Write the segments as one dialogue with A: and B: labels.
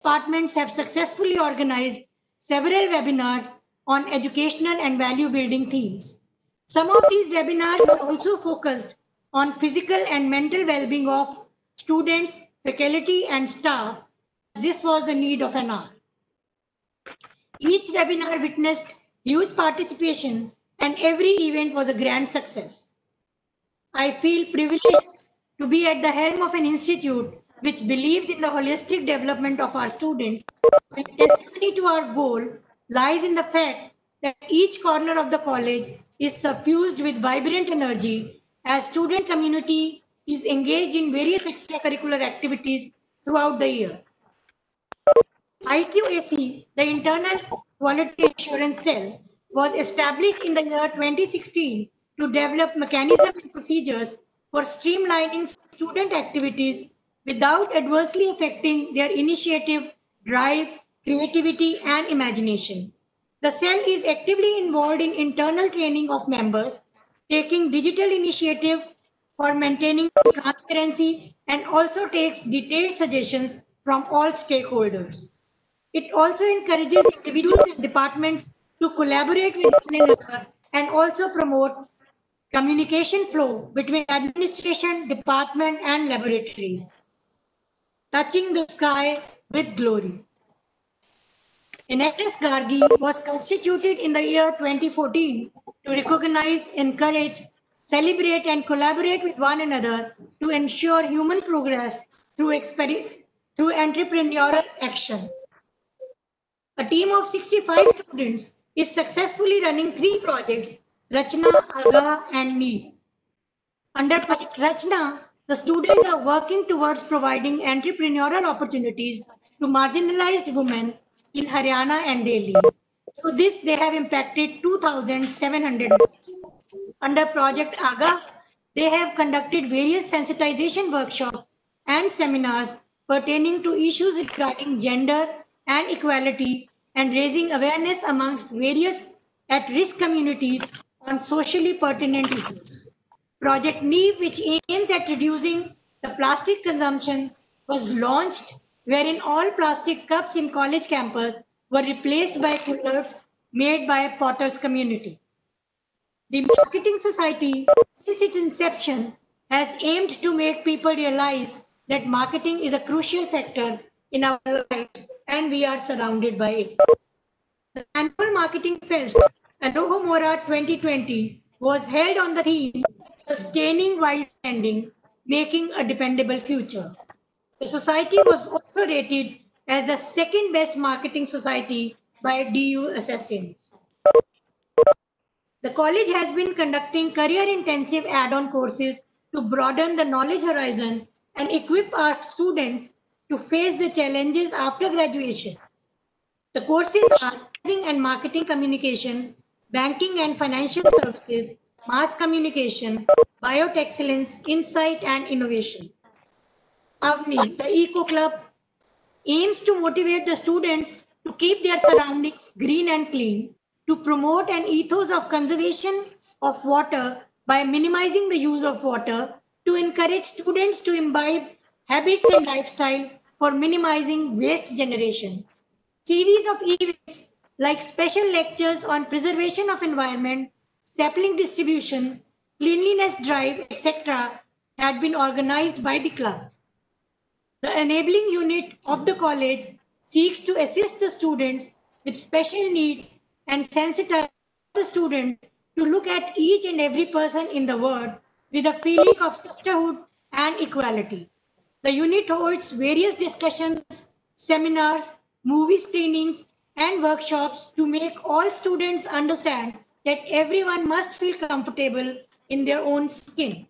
A: departments have successfully organized several webinars on educational and value building themes. Some of these webinars were also focused on physical and mental well-being of students, faculty, and staff. This was the need of an hour. Each webinar witnessed huge participation and every event was a grand success. I feel privileged to be at the helm of an institute which believes in the holistic development of our students. And testimony to our goal lies in the fact that each corner of the college is suffused with vibrant energy as student community is engaged in various extracurricular activities throughout the year. IQAC, the Internal Quality Assurance Cell, was established in the year 2016 to develop mechanisms and procedures for streamlining student activities without adversely affecting their initiative, drive, creativity, and imagination. The cell is actively involved in internal training of members, taking digital initiative for maintaining transparency, and also takes detailed suggestions from all stakeholders. It also encourages individuals and departments to collaborate with one another and also promote communication flow between administration, department, and laboratories. Touching the sky with glory. Enactus Gargi was constituted in the year 2014 to recognize, encourage, celebrate, and collaborate with one another to ensure human progress through entrepreneurial action. A team of 65 students is successfully running 3 projects, Rachna, Aga, and Me. Under Project Rachna, the students are working towards providing entrepreneurial opportunities to marginalized women in Haryana and Delhi. Through this, they have impacted 2,700 lives. Under Project Aga, they have conducted various sensitization workshops and seminars pertaining to issues regarding gender and equality and raising awareness amongst various at-risk communities on socially pertinent issues. Project NEEV, which aims at reducing the plastic consumption, was launched wherein all plastic cups in college campus were replaced by coolers made by a Potter's community. The Marketing Society, since its inception, has aimed to make people realize that marketing is a crucial factor in our lives and we are surrounded by it. The annual Marketing Fest, Alohomora 2020, was held on the theme Sustaining While Trending, Making a Dependable Future. The society was also rated as the second best marketing society by DU Assassins. The college has been conducting career-intensive add-on courses to broaden the knowledge horizon and equip our students to face the challenges after graduation. The courses are Advertising and Marketing Communication, Banking and Financial Services, Mass Communication, Biotexcellence, Insight and Innovation. Avni, the Eco Club, aims to motivate the students to keep their surroundings green and clean, to promote an ethos of conservation of water by minimizing the use of water, to encourage students to imbibe habits and lifestyle for minimizing waste generation. Series of events like special lectures on preservation of environment, sapling distribution, cleanliness drive, etc. had been organized by the club. The enabling unit of the college seeks to assist the students with special needs and sensitize the students to look at each and every person in the world with a feeling of sisterhood and equality. The unit holds various discussions, seminars, movie screenings, and workshops to make all students understand that everyone must feel comfortable in their own skin.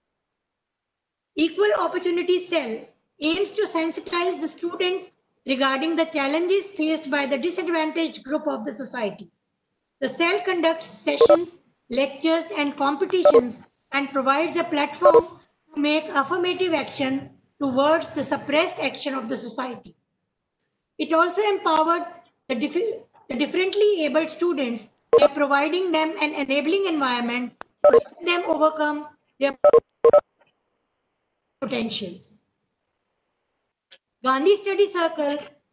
A: Equal Opportunity Cell aims to sensitize the students regarding the challenges faced by the disadvantaged group of the society. The cell conducts sessions, lectures, and competitions and provides a platform to make affirmative action towards the suppressed action of the society. It also empowered the differently abled students by providing them an enabling environment to help them overcome their potentials. Gandhi Study Circle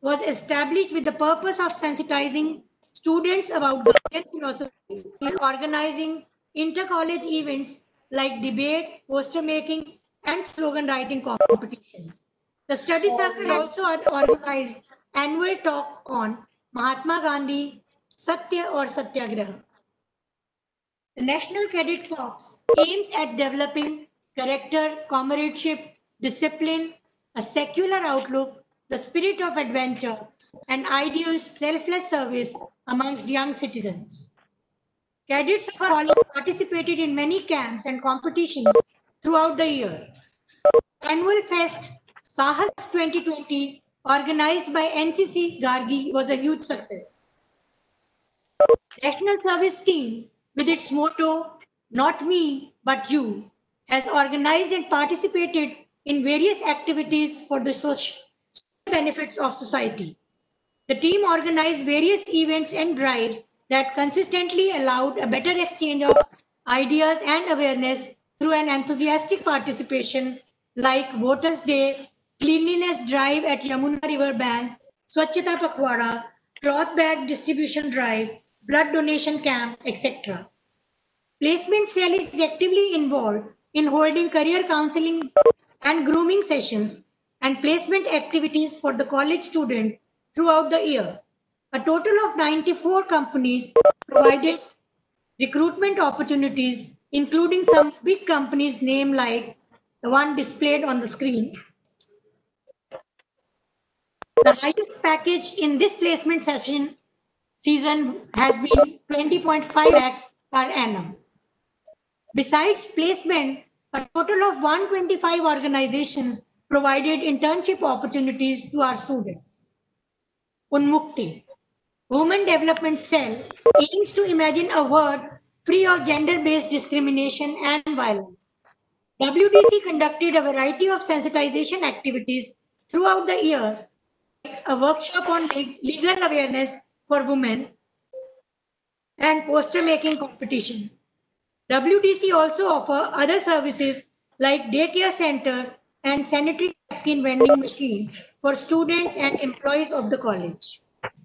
A: was established with the purpose of sensitizing students about Gandhian philosophy by organizing inter-college events like debate, poster making, and slogan writing competitions. The study circle also organized annual talk on Mahatma Gandhi, Satya or Satyagraha. The National Cadet Corps aims at developing character, comradeship, discipline, a secular outlook, the spirit of adventure, and ideal selfless service amongst young citizens. Cadets of college participated in many camps and competitions throughout the year. Annual Fest Sahas 2020, organized by NCC Gargi, was a huge success. National Service Team, with its motto, Not Me, but You, has organized and participated in various activities for the social benefits of society. The team organized various events and drives that consistently allowed a better exchange of ideas and awareness through an enthusiastic participation like Voters Day, Cleanliness Drive at Yamuna River Bank, Swachhata Pakhwada, Cloth Bag Distribution Drive, Blood Donation Camp, etc. Placement Cell is actively involved in holding career counseling and grooming sessions and placement activities for the college students throughout the year. A total of 94 companies provided recruitment opportunities, including some big companies' name like the one displayed on the screen. The highest package in this placement season has been 20.5 lakhs per annum. Besides placement, a total of 125 organizations provided internship opportunities to our students. Unmukti, Women Development Cell, aims to imagine a world free of gender-based discrimination and violence. WDC conducted a variety of sensitization activities throughout the year, like a workshop on legal awareness for women and poster making competition. WDC also offer other services like daycare center and sanitary napkin vending machine for students and employees of the college.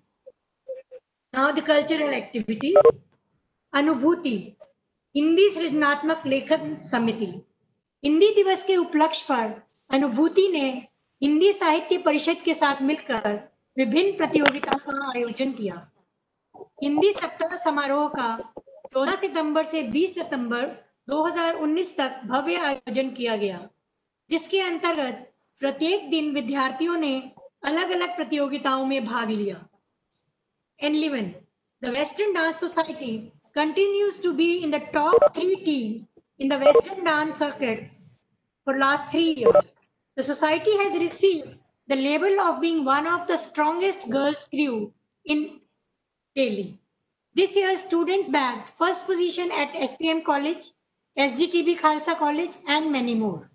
A: Now the cultural activities. अनुभूति हिंदी सृजनात्मक लेखन समिति हिंदी दिवस के उपलक्ष्य पर अनुभूति ने हिंदी साहित्य परिषद के साथ मिलकर विभिन्न प्रतियोगिताओं का आयोजन किया। हिंदी सप्ताह समारोह का 14 सितंबर से 20 सितंबर 2019 तक भव्य आयोजन किया गया, जिसके अंतर्गत प्रत्येक दिन विद्यार्थियों ने अलग अलग प्रतियोगिताओं में भाग लिया। Enliven, the Western Dance Society, continues to be in the top 3 teams in the Western dance circuit for last 3 years. The society has received the label of being one of the strongest girls crew in Delhi. This year, students bagged first position at SPM College, SGTB Khalsa College, and many more.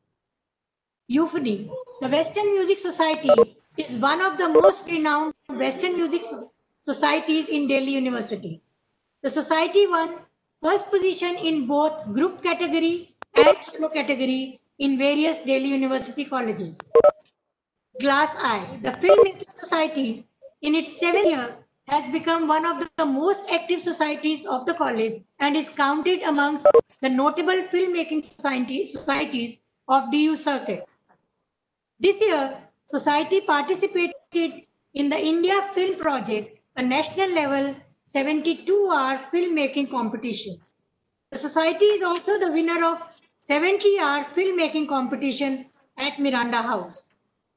A: Euphony, the Western Music Society, is one of the most renowned Western music societies in Delhi University. The society won first position in both group category and solo category in various Delhi University colleges. Glass Eye, the Filmmaking Society, in its 7th year, has become one of the most active societies of the college and is counted amongst the notable filmmaking societies of DU circuit. This year, society participated in the India Film Project, a national level 72-hour filmmaking competition. The society is also the winner of 70-hour filmmaking competition at Miranda House.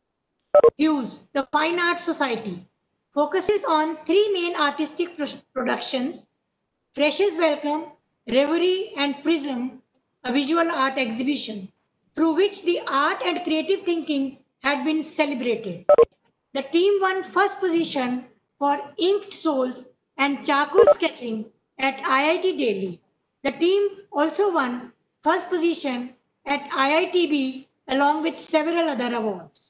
A: Hues, the Fine Arts Society, focuses on 3 main artistic productions: Freshers Welcome, Reverie, and Prism, a visual art exhibition, through which the art and creative thinking had been celebrated. The team won first position for Inked Souls and Charcoal Sketching at IIT Delhi. The team also won first position at IITB along with several other awards.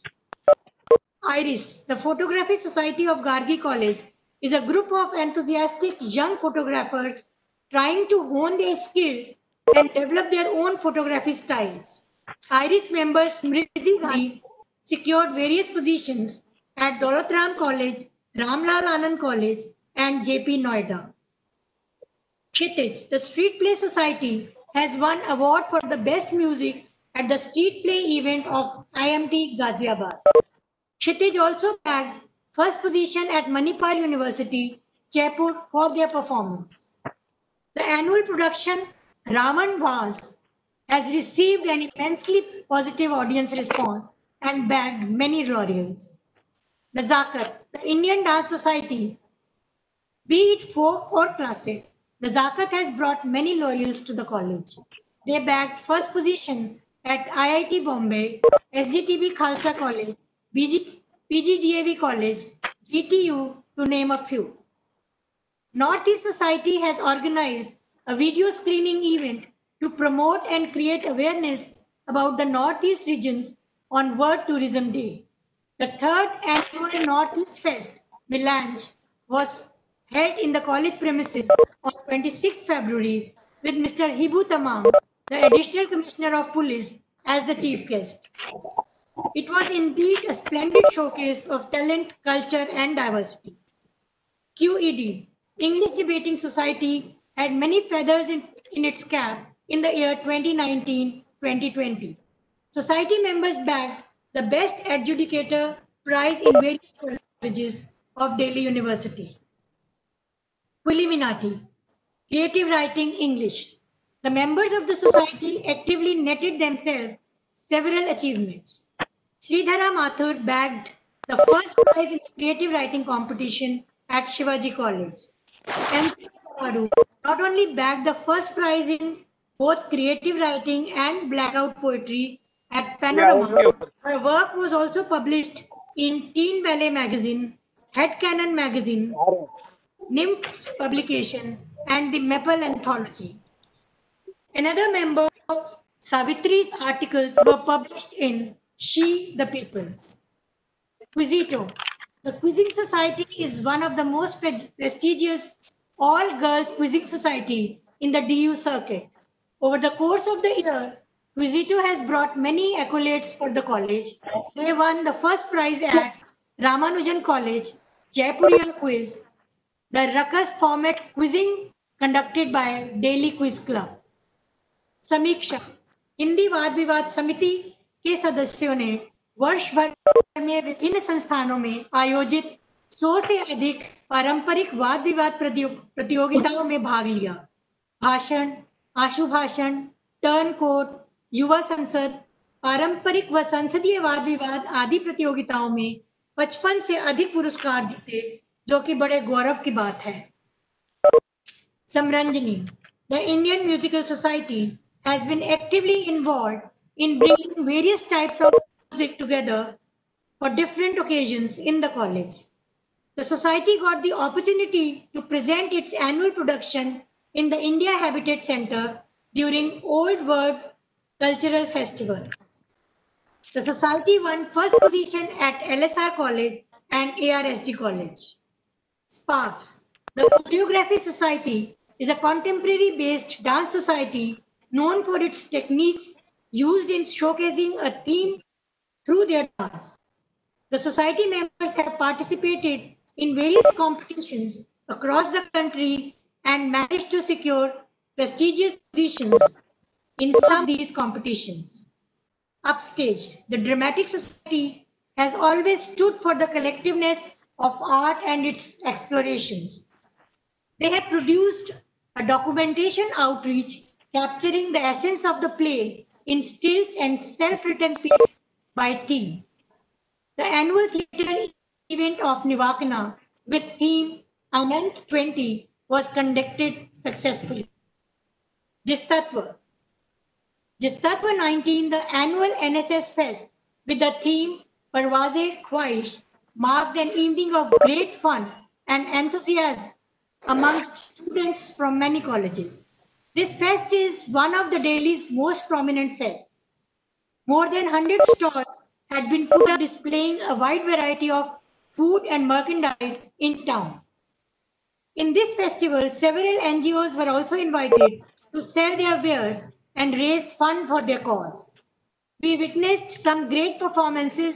A: IRIS, the Photography Society of Gargi College, is a group of enthusiastic young photographers trying to hone their skills and develop their own photography styles. IRIS members Smriti Gandhi secured various positions at Daulat Ram College, Ramlal Anand College, and JP Noida. Kshitij, the Street Play Society, has won award for the best music at the Street Play event of IMT Ghaziabad. Kshitij also bagged first position at Manipal University, Jaipur for their performance. The annual production Raman Vas has received an immensely positive audience response and bagged many laurels. Nazakat, the Indian Dance Society, be it folk or classic, Nazakat has brought many laurels to the college. They bagged first position at IIT Bombay, SDTB Khalsa College, PGDAV College, GTU, to name a few. Northeast Society has organized a video screening event to promote and create awareness about the Northeast regions on World Tourism Day. The third annual Northeast Fest, Melange, was held in the college premises on 26 February with Mr. Hibu Tamam, the Additional Commissioner of Police, as the chief guest. It was indeed a splendid showcase of talent, culture, and diversity. QED, English Debating Society, had many feathers in its cap in the year 2019-2020. Society members bagged the Best Adjudicator prize in various colleges of Delhi University. Quilluminati, Creative Writing English. The members of the society actively netted themselves several achievements. Sridhara Mathur bagged the first prize in the creative writing competition at Shivaji College. MC Kamaru not only bagged the first prize in both creative writing and blackout poetry at Panorama, her work was also published in Teen Ballet magazine, Headcanon magazine, Nymphs publication, and the Maple anthology. Another member, Savitri's articles were published in She the People. Quizito. The Quizzing Society is one of the most prestigious all-girls quizzing society in the DU circuit. Over the course of the year, Quizito has brought many accolades for the college. They won the first prize at Ramanujan College, Jaipuriya Quiz, the Ruckus format quizzing conducted by Daily Quiz Club. समीक्षा हिंदी वाद विवाद समिति के सदस्यों ने वर्ष भर में विभिन्न संस्थानों में आयोजित 100 से अधिक पारंपरिक वाद विवाद प्रतियोगिताओं में भाग लिया। भाषण, आशु भाषण, टर्न कोट, युवा संसद, पारंपरिक व संसदीय वाद विवाद आदि प्रतियोगिताओं में 55 से अधिक पुरस्कार जीते, जो कि बड़े गौरव की बात है। Samranjini, the Indian Musical Society has been actively involved in bringing various types of music together for different occasions in the college. The society got the opportunity to present its annual production in the India Habitat Center during Old World Cultural Festival. The society won first position at LSR College and ARSD College. Sparks, the Choreography Society, is a contemporary-based dance society known for its techniques used in showcasing a theme through their dance. The society members have participated in various competitions across the country and managed to secure prestigious positions in some of these competitions. Upstage, the Dramatic Society has always stood for the collectiveness of art and its explorations. They have produced a documentation outreach capturing the essence of the play in stills and self-written piece by team. The annual theatre event of Nivakana with theme Anant 20 was conducted successfully. Jistatva. Jistatva 19, the annual NSS Fest with the theme Parwaze Khwaish, marked an evening of great fun and enthusiasm amongst students from many colleges. This fest is one of the Delhi's most prominent fests. More than 100 stalls had been put up displaying a wide variety of food and merchandise in town. In this festival, several NGOs were also invited to sell their wares and raise funds for their cause. We witnessed some great performances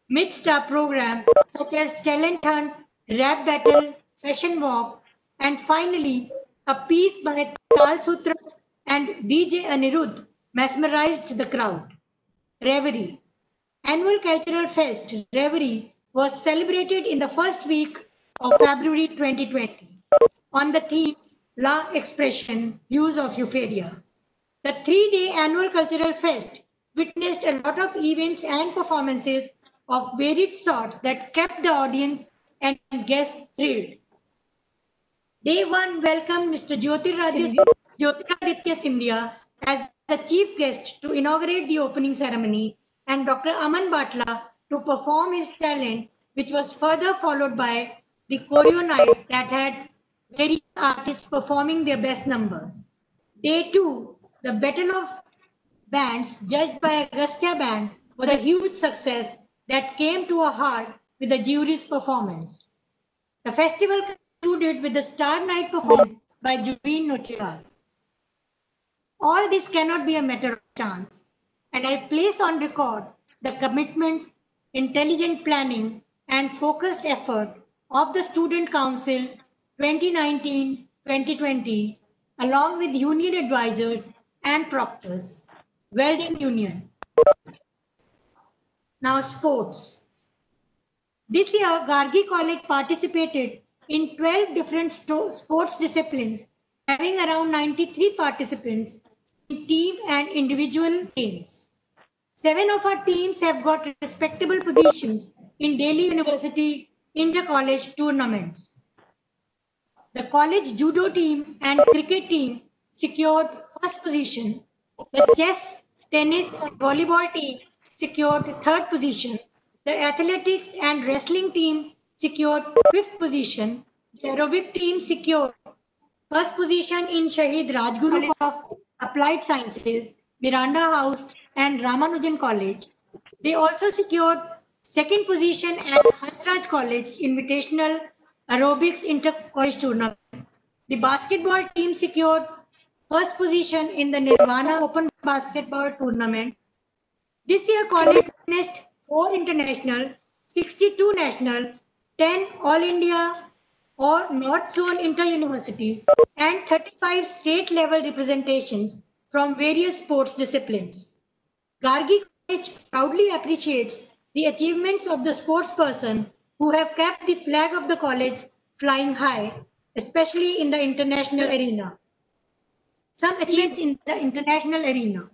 A: mid-star program such as Talent Hunt, Rap Battle, Fashion Walk, and finally a piece by Tal Sutra and DJ Anirudh mesmerized the crowd. Reverie. Annual Cultural Fest, Reverie, was celebrated in the first week of February 2020 on the theme La Expression, Use of Euphoria. The 3-day annual cultural fest witnessed a lot of events and performances of varied sorts that kept the audience and guests thrilled. Day 1 welcomed Mr. Jyotiraditya Scindia as the chief guest to inaugurate the opening ceremony and Dr. Aman Batla to perform his talent, which was further followed by the choreo night that had various artists performing their best numbers. Day 2, the Battle of Bands, judged by Agastya Band, was a huge success that came to a halt with the jury's performance. The festival concluded with the Star Night performance by Jubin Nochal. All this cannot be a matter of chance, and I place on record the commitment, intelligent planning, and focused effort of the Student Council 2019-2020, along with union advisors and proctors. Well done, union. Now, sports. This year, Gargi College participated in 12 different sports disciplines, having around 93 participants in team and individual games. 7 of our teams have got respectable positions in Delhi University inter-college tournaments. The college judo team and cricket team secured first position. The chess, tennis and volleyball team secured third position. The athletics and wrestling team secured fifth position. The aerobic team secured first position in Shahid Rajguru of Applied Sciences, Miranda House and Ramanujan College. They also secured second position at Hansraj College Invitational Aerobics Inter-College Tournament. The basketball team secured first position in the Nirvana Open Basketball Tournament. This year, college witnessed 4 international, 62 national, 10 All India or North Zone Inter-University, and 35 state-level representations from various sports disciplines. Gargi College proudly appreciates the achievements of the sportsperson who have kept the flag of the college flying high, especially in the international arena. Some achievements in the international arena.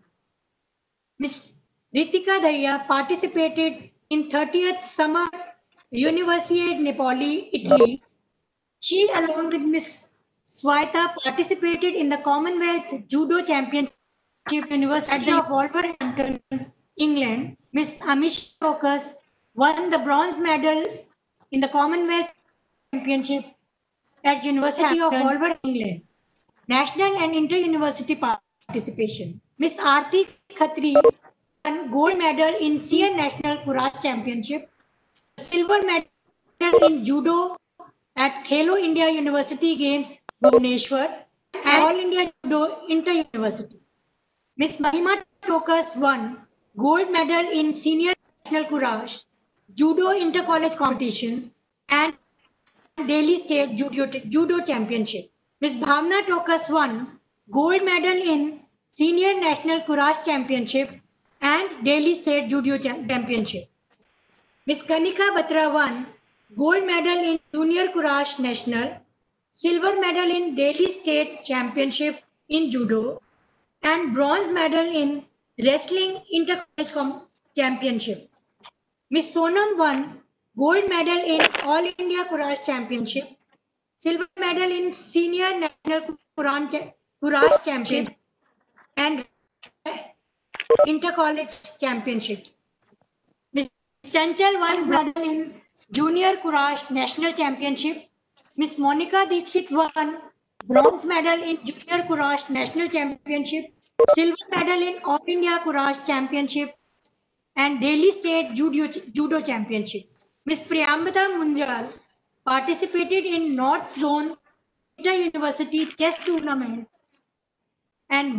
A: Ms. Ritika Daya participated in 30th Summer Universiade Napoli, Italy. She, along with Ms. Swaita, participated in the Commonwealth Judo Championship University of Wolverhampton, England. Ms. Amisha Focus won the bronze medal in the Commonwealth Championship at University of Wolverhampton, England. National and inter-university participation. Ms. Aarti Khatri won gold medal in Senior National Courage Championship, silver medal in judo at Khelo India University Games, Bhubaneswar, and All India Judo Inter-University. Ms. Mahima Tokas won gold medal in Senior National Courage, Judo Inter-College Competition, and Delhi State Judo Championship. Ms. Bhavna Tokas won gold medal in Senior National Courage Championship and Delhi State Judo Championship. Ms. Kanika Batra won gold medal in Junior Courage National, silver medal in Delhi State Championship in Judo, and bronze medal in Wrestling Inter-College Championship. Ms. Sonam won gold medal in All India Courage Championship, silver medal in Senior National Courage Championship, and Inter-College Championship. Ms. Chanchal won medal in Junior Courage National Championship. Ms. Monica Dixit won bronze medal in Junior Courage National Championship, silver medal in All India Courage Championship, and Delhi State Judo Championship. Ms. Priyambata Munjal participated in North Zone Inter-University Chess Tournament and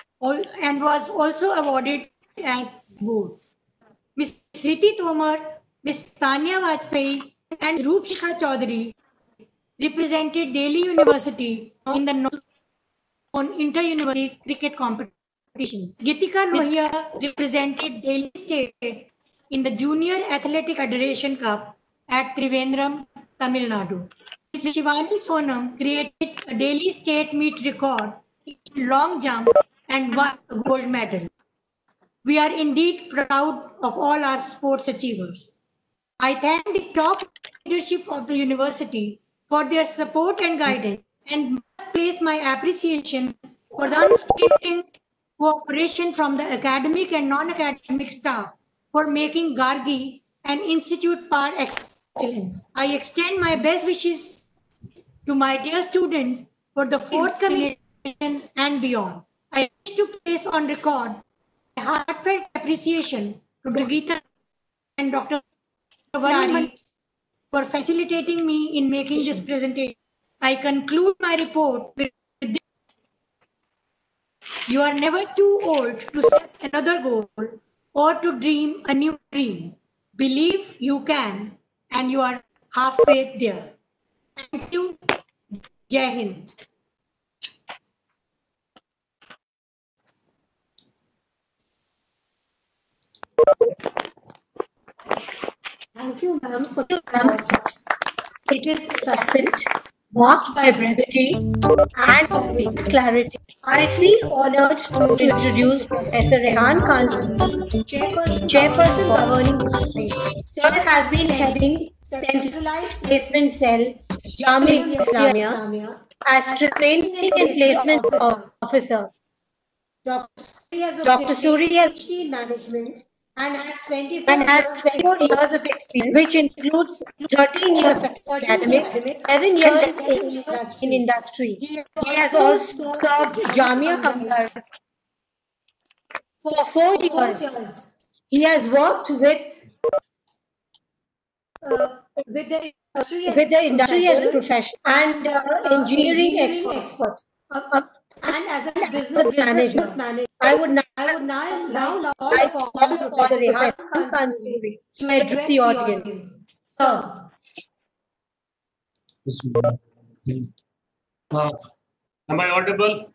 A: was also awarded as board. Ms. Sriti Tomar Ms. Tanya Vajpayee and Roopshikha Chaudhary represented Delhi University in the inter-university cricket competitions. Gitika Lohia represented Delhi State in the Junior Athletic Federation Cup at Trivandrum, Tamil Nadu. Shivani Sonam created a Delhi State meet record in long jump and won a gold medal. We are indeed proud of all our sports achievers. I thank the top leadership of the university for their support and guidance and must place my appreciation for the unstinting cooperation from the academic and non-academic staff for making Gargi an institute par excellence. I extend my best wishes to my dear students for the forthcoming examination and beyond. I wish to place on record my heartfelt appreciation to Dr. Geeta and Dr. Vani for facilitating me in making this presentation. I conclude my report with this. You are never too old to set another goal or to dream a new dream. Believe you can, and you are halfway there. Thank you. Jai Hind.
B: Thank you, ma'am, for the report. It is succinct, marked by brevity and clarity. I feel honored to introduce Professor Rehan Khan, Chairperson Governing Body. Sir has been heading Centralized Placement Cell, Jamia Islamia, as Training and Placement Officer. Dr. Suri has PhD in management and has 24 years of experience, which includes 13 years of academics, 7 years in industry. He has also served Jamia Hamdard for 4 years. He has worked with the industry as a professional and engineering expert. And as a business manager, I would now like to call Professor Rehan Khan Suri to address the audience. Sir.
C: Am I audible?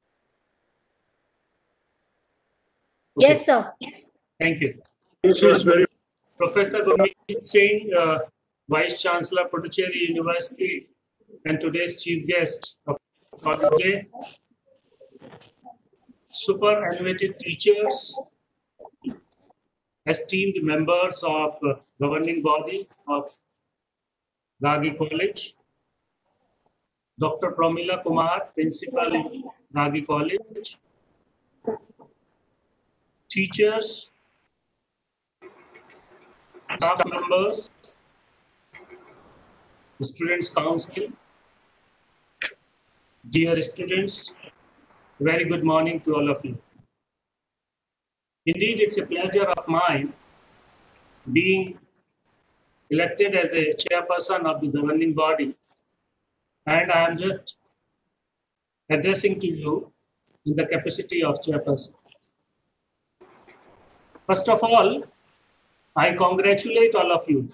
B: Yes, sir.
C: Thank you. This is very Professor Gurmeet Singh, Vice Chancellor, Puducherry University, and today's chief guest of College Day. Superannuated teachers, esteemed members of governing body of Gargi College, Dr. Pramila Kumar, Principal, Gargi College, teachers, staff members, Students' Council, dear students, very good morning to all of you. Indeed, it's a pleasure of mine being elected as a chairperson of the governing body, and I am just addressing to you in the capacity of chairperson. First of all, I congratulate all of you,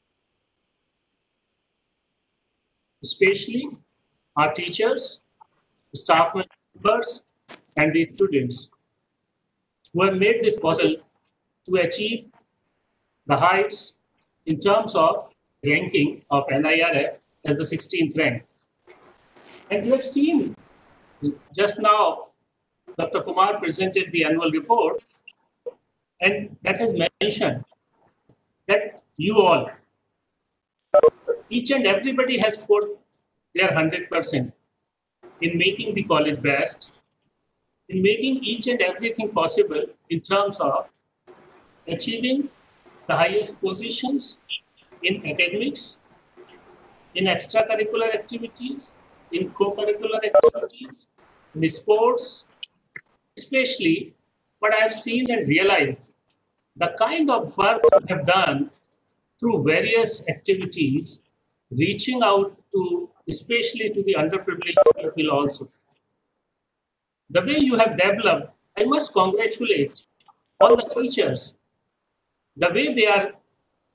C: especially our teachers, staff members, and the students who have made this possible to achieve the heights in terms of ranking of NIRF as the 16th rank. And you have seen just now, Dr. Kumar presented the annual report, and that has mentioned that you all, each and everybody has put their 100% in making the college best, in making each and everything possible in terms of achieving the highest positions in academics, in extracurricular activities, in co-curricular activities, in sports, especially what I have seen and realized, the kind of work you have done through various activities, reaching out to, especially to the underprivileged people also. The way you have developed, I must congratulate all the teachers, the way they are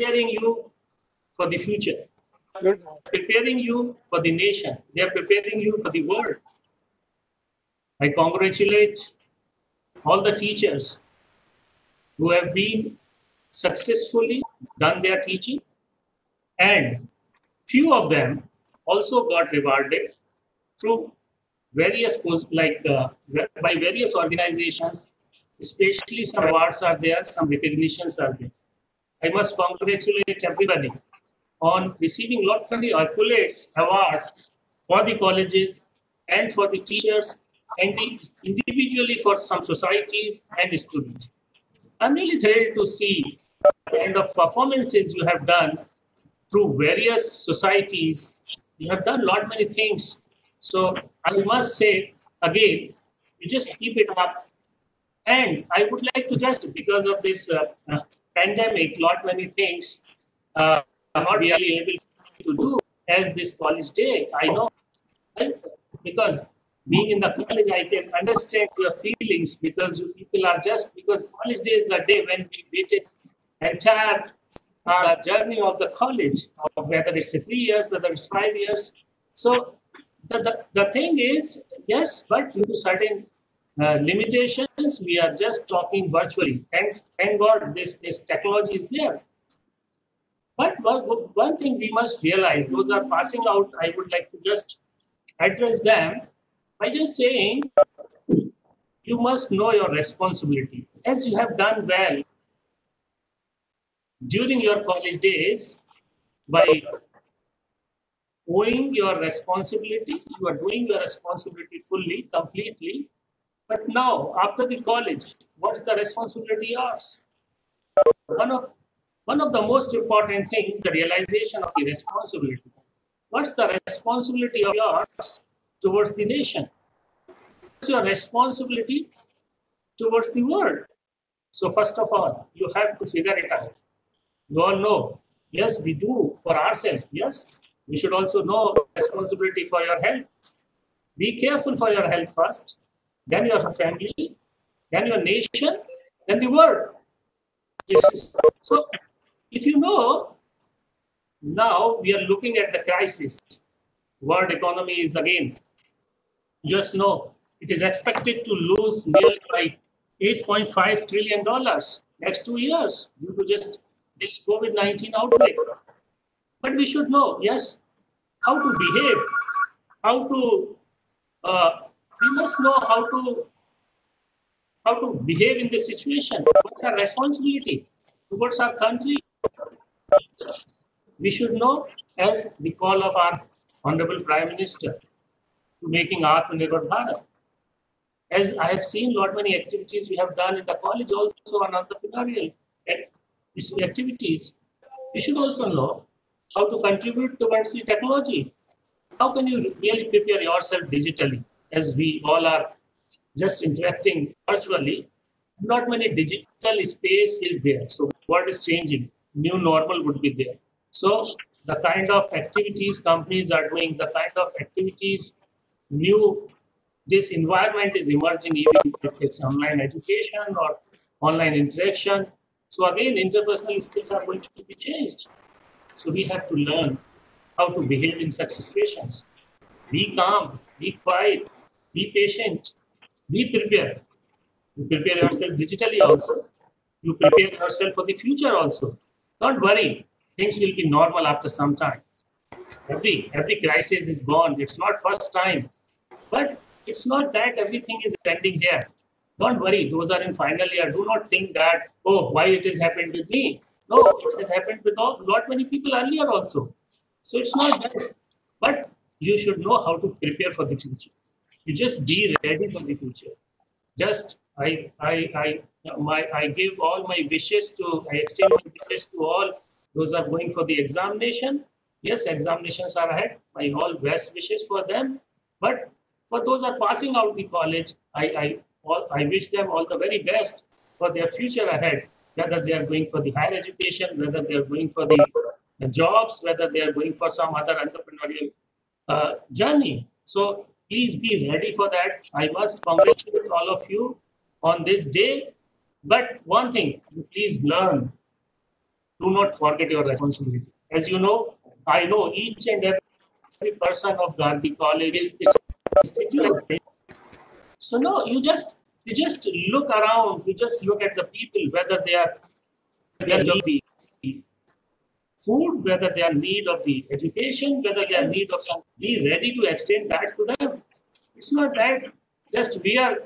C: preparing you for the future, preparing you for the nation. They are preparing you for the world. I congratulate all the teachers who have been successfully done their teaching, and few of them also got rewarded through various by various organizations. Especially some awards are there, some recognitions are there. I must congratulate everybody on receiving lot many accolades, awards for the colleges and for the teachers and individually for some societies and students. I'm really thrilled to see the kind of performances you have done through various societies. You have done lot many things. So I must say again, you just keep it up. And I would like to just, because of this pandemic, lot many things I'm not really able to do as this college day. I know, right? Because being in the college, I can understand your feelings because you people are just, because college day is the day when we waited entire journey of the college, whether it's 3 years, whether it's 5 years. So the thing is, yes, but due to certain limitations, we are just talking virtually. Thank God this technology is there. But one thing we must realize, those are passing out, I would like to just address them by just saying, you must know your responsibility. As you have done well during your college days, by owing your responsibility, you are doing your responsibility fully, completely. But now, after the college, what's the responsibility yours? One of the most important things, the realization of the responsibility. What's the responsibility of yours towards the nation? What's your responsibility towards the world? So first of all, you have to figure it out. You all know, yes, we do for ourselves. Yes, we should also know responsibility for your health. Be careful for your health first, then your family, then your nation, then the world. So if you know, now we are looking at the crisis. World economy is again, just know, it is expected to lose nearly like $8.5 trillion next 2 years due to just this COVID-19 outbreak. But we should know, yes, how to behave, how to, we must know how to behave in this situation. What's our responsibility towards our country? We should know, as the call of our Honorable Prime Minister to making Atmanirbhar Bharat. As I have seen lot many activities we have done in the college also on entrepreneurial activities. You should also know how to contribute towards the technology. How can you really prepare yourself digitally, as we all are just interacting virtually? Not many digital space is there. So what is changing? New normal would be there. So the kind of activities companies are doing, the kind of activities this environment is emerging, even if it's online education or online interaction. So again, interpersonal skills are going to be changed. So we have to learn how to behave in such situations. Be calm, be quiet, be patient, be prepared. You prepare yourself digitally also. You prepare yourself for the future also. Don't worry, things will be normal after some time. Every crisis is gone. It's not first time. But it's not that everything is ending here. Don't worry, those are in final year. Do not think that, oh, why it has happened with me. No, it has happened with lot many people earlier also. So it's not that. But you should know how to prepare for the future. You just be ready for the future. Just I give all my wishes to, I extend my wishes to all those are going for the examination. Yes, examinations are ahead. My all best wishes for them. But for those are passing out the college, I wish them all the very best for their future ahead, whether they are going for the higher education, whether they are going for the jobs, whether they are going for some other entrepreneurial journey. So please be ready for that. I must congratulate all of you on this day. But one thing, please learn do not forget your responsibility. As you know, I know each and every person of Gargi College is institution. So no, you just look around, you just look at the people, whether they are need of the food, whether they are in need of the education, whether they are in need of some, be ready to extend that to them. It's not that just we are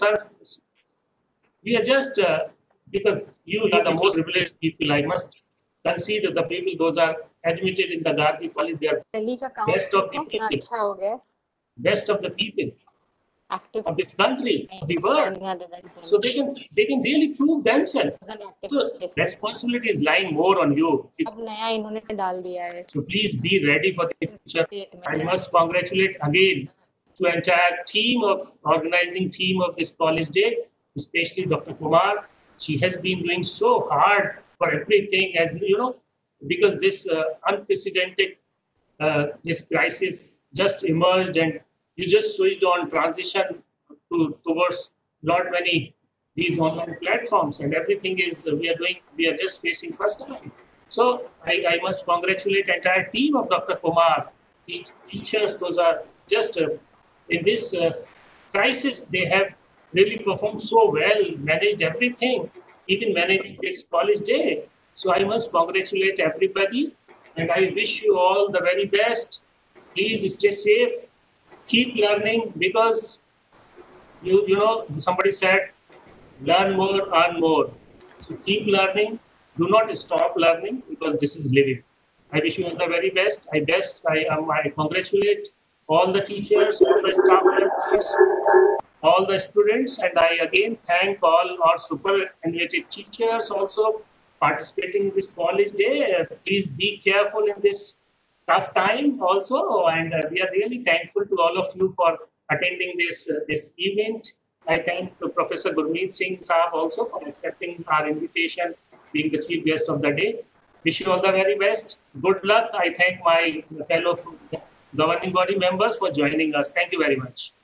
C: just because you are the most privileged people. I must consider the people those are admitted in the Gargi College. They are
D: Delhi का काम
C: best of the
D: कितना
C: people,
D: अच्छा हो गया
C: best of the people
D: active
C: of this country, of the world. So
D: active
C: they can really prove themselves. So responsibility is lying more on you.
D: अब नया इन्होंने डाल दिया है
C: So please be ready for the future.
D: State में
C: I must congratulate again to entire team of organizing team of this college day, especially Dr. Kumar. She has been doing so hard for everything, as you know, because this unprecedented this crisis just emerged, and you just switched on transition towards not many these online platforms, and everything is we are just facing first time. So I must congratulate entire team of Dr. Kumar, teachers. Those are just in this crisis, they have really performed so well, managed everything, even managing this college day. So I must congratulate everybody, and I wish you all the very best. Please stay safe, keep learning, because you know somebody said, learn more, earn more. So keep learning. Do not stop learning, because this is living. I wish you all the very best. I congratulate all the teachers, all the staff members, all the students, and I again thank all our superannuated teachers also participating in this college day. Please be careful in this tough time also, and we are really thankful to all of you for attending this event. I thank Professor Gurmeet Singh Saab also for accepting our invitation, being the chief guest of the day. Wish you all the very best. Good luck. I thank my fellow governing body members for joining us. Thank you very much.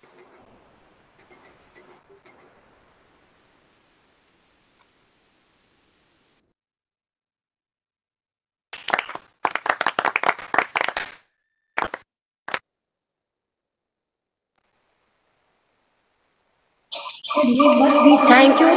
B: Thank you.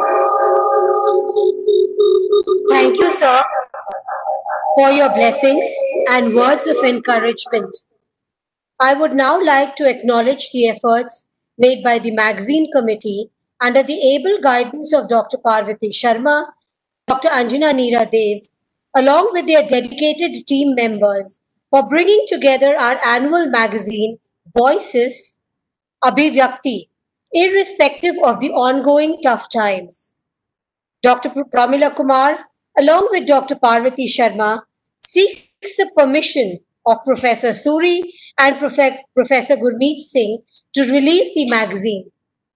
B: Thank you, sir, for your blessings and words of encouragement. I would now like to acknowledge the efforts made by the magazine committee under the able guidance of Dr. Parvati Sharma, Dr. Anjana Neera Dev, along with their dedicated team members, for bringing together our annual magazine, Voices, Abhivyakti, irrespective of the ongoing tough times. Dr. Pramila Kumar, along with Dr. Parvati Sharma, seeks the permission of Professor Suri and Professor Gurmeet Singh to release the magazine.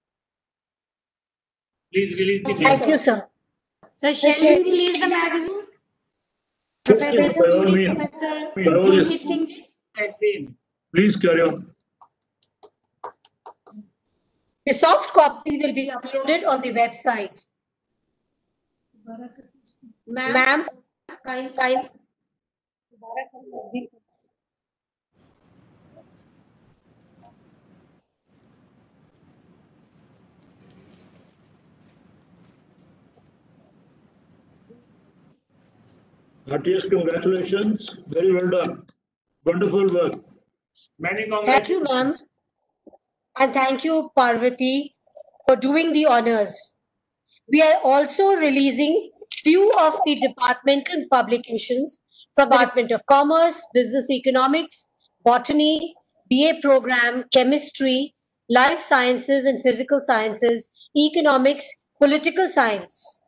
C: Please release the
B: Thank you, sir.
A: So shall we release the magazine? Professor Suri, Professor Gurmeet Singh ji?
C: magazine.
E: Please carry on.
B: The soft copy will be uploaded on the website. Ma'am, kind.
E: Heartiest congratulations. Very well done. Wonderful work.
C: Many
B: Thank you, ma'am.
C: congratulations.
B: And thank you, Parvati, for doing the honors. We are also releasing few of the departmental publications from the Department of Commerce, Business Economics, Botany, BA program, Chemistry, Life Sciences and Physical Sciences, Economics, Political Science.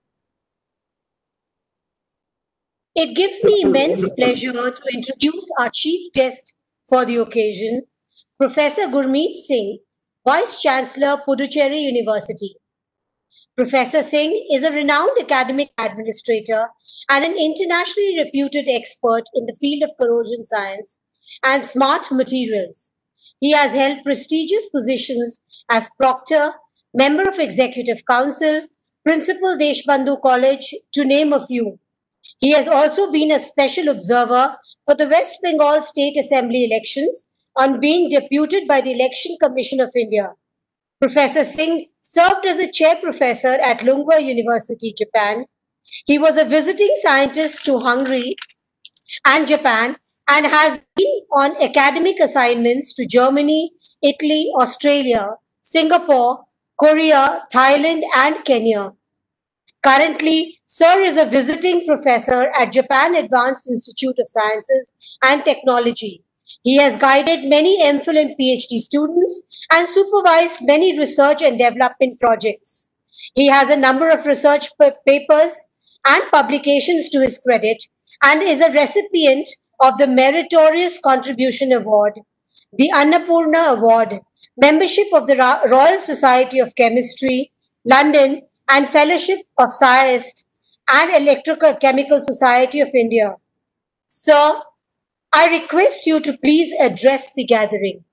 B: It gives me immense pleasure to introduce our chief guest for the occasion, Professor Gurmeet Singh, Vice Chancellor, Puducherry University. Professor Singh is a renowned academic administrator and an internationally reputed expert in the field of corrosion science and smart materials. He has held prestigious positions as proctor, member of executive council, principal Deshbandhu College, to name a few. He has also been a special observer for the West Bengal State Assembly elections on being deputed by the Election Commission of India. Professor Singh served as a chair professor at Lungwa University, Japan. He was a visiting scientist to Hungary and Japan and has been on academic assignments to Germany, Italy, Australia, Singapore, Korea, Thailand, and Kenya. Currently, Sir is a visiting professor at Japan Advanced Institute of Sciences and Technology. He has guided many MPhil and PhD students and supervised many research and development projects. He has a number of research papers and publications to his credit and is a recipient of the Meritorious Contribution Award, the Annapurna Award, membership of the Royal Society of Chemistry, London, and Fellowship of SciEst and Electrochemical Society of India. Sir, I request you to please address the gathering.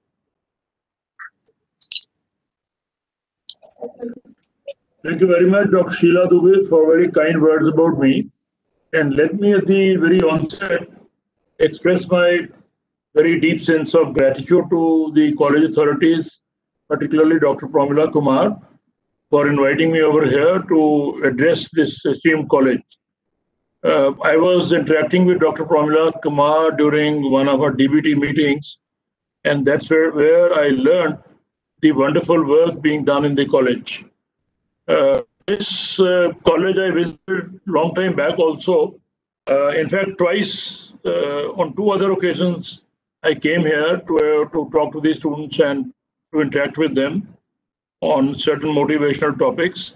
E: Thank you very much, Dr. Sheila Dubey, for very kind words about me. And let me at the very onset express my very deep sense of gratitude to the college authorities, particularly Dr. Pramila Kumar, for inviting me over here to address this esteemed college. I was interacting with Dr. Pramila Kumar during one of our DBT meetings, and that's where I learned the wonderful work being done in the college. This college I visited long time back also. In fact, twice on two other occasions, I came here to talk to the students and to interact with them on certain motivational topics.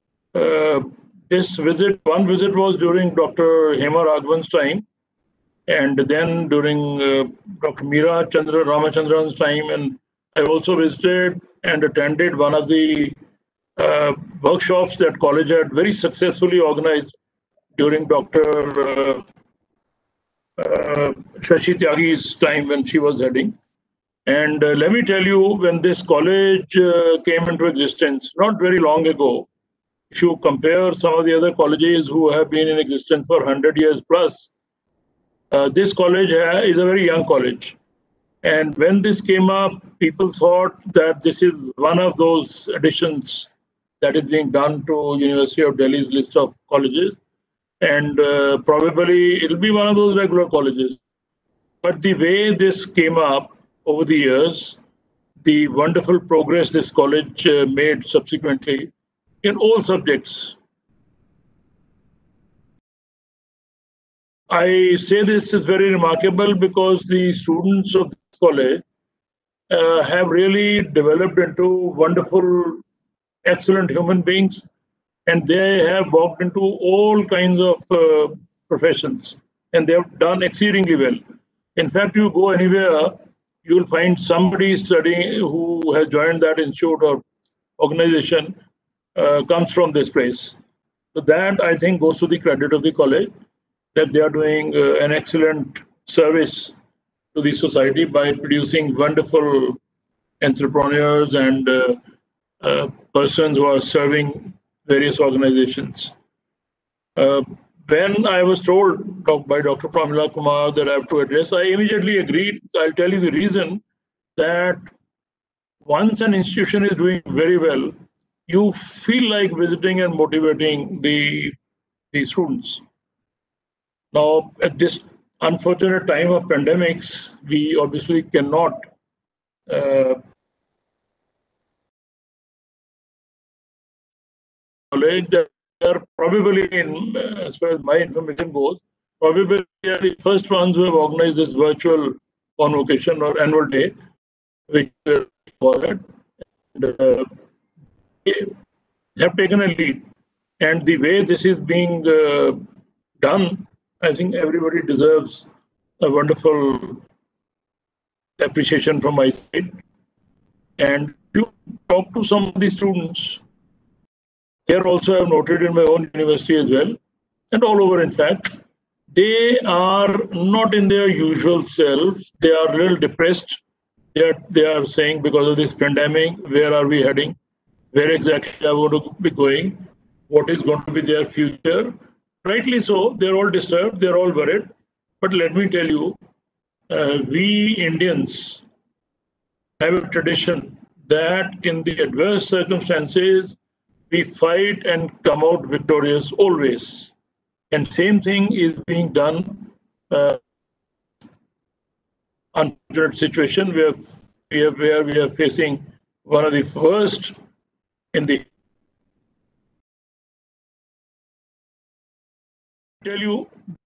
E: One visit was during Dr. Hema Raghavan's time, and then during Dr. Meera Chandra Ramachandran's time, and I also visited and attended one of the workshops that college had very successfully organized during Dr. Shashi Tyagi's time when she was heading. And let me tell you, when this college came into existence, not very long ago, if you compare some of the other colleges who have been in existence for 100 years plus, this college is a very young college. And when this came up, people thought that this is one of those additions that is being done to University of Delhi's list of colleges. And probably it'll be one of those regular colleges. But the way this came up over the years, the wonderful progress this college made subsequently in all subjects. I say this is very remarkable because the students of this college have really developed into wonderful, excellent human beings, and they have walked into all kinds of professions, and they have done exceedingly well. In fact, you go anywhere, you will find somebody studying who has joined that institute or organization comes from this place. So that, I think, goes to the credit of the college, that they are doing an excellent service to the society by producing wonderful entrepreneurs and persons who are serving various organizations. When I was told by Dr. Pramila Kumar that I have to address, I immediately agreed. I'll tell you the reason, that once an institution is doing very well, you feel like visiting and motivating the students. Now, at this unfortunate time of pandemics, we obviously cannot knowledge that they are probably, as far as my information goes, probably they are the first ones who have organized this virtual convocation or annual day, which we call it. And, they have taken a lead. And the way this is being done, I think everybody deserves a wonderful appreciation from my side. And you talk to some of the students, here also I have noted in my own university as well, and all over in fact, they are not in their usual self. They are a little depressed. They are saying, because of this pandemic, where are we heading? Where exactly are we going to be going? What is going to be their future? Rightly so, they're all disturbed, they're all worried. But let me tell you, we Indians have a tradition that in the adverse circumstances, we fight and come out victorious always. And same thing is being done unfortunate situation where we are facing one of the first in the tell you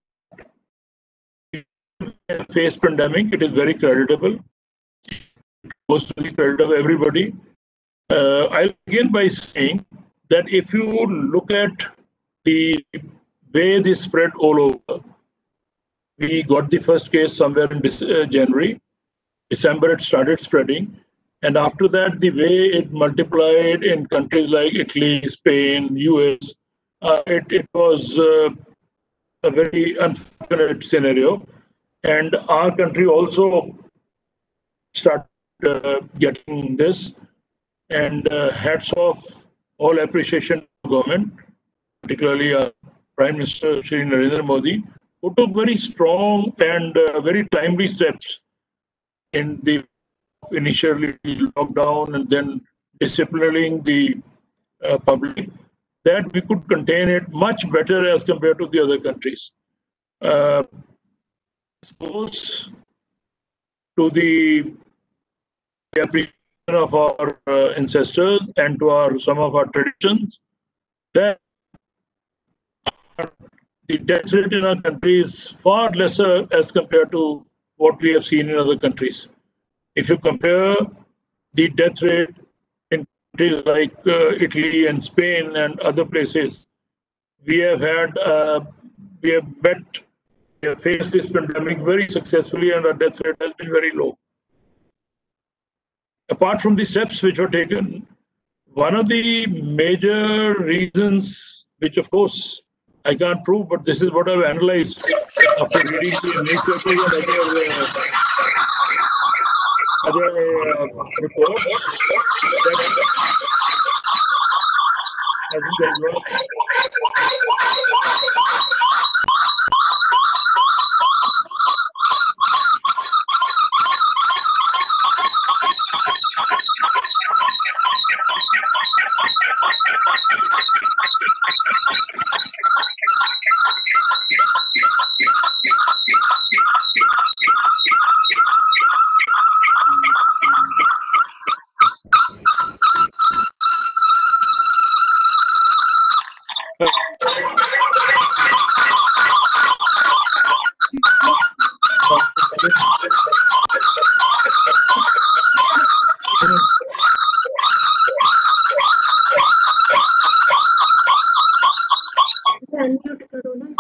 E: face pandemic. It is very creditable. Most of the credit of everybody. I'll begin by saying that if you look at the way this spread all over, we got the first case somewhere in January. December, it started spreading. And after that, the way it multiplied in countries like Italy, Spain, US, it was a very unfortunate scenario. And our country also started getting this. And hats off, all appreciation to the government, particularly Prime Minister Shri Narendra Modi, who took very strong and very timely steps in the initially lockdown and then disciplining the public, that we could contain it much better as compared to the other countries. Suppose to the appreciation of our ancestors and to some of our traditions, that the death rate in our country is far lesser as compared to what we have seen in other countries. If you compare the death rate in countries like Italy and Spain and other places, we have faced this pandemic very successfully, and our death rate has been very low. Apart from the steps which were taken, one of the major reasons, which of course I can't prove, but this is what I've analyzed after reading the newspapers and other reports, that I think there is
B: Unmute करो ना.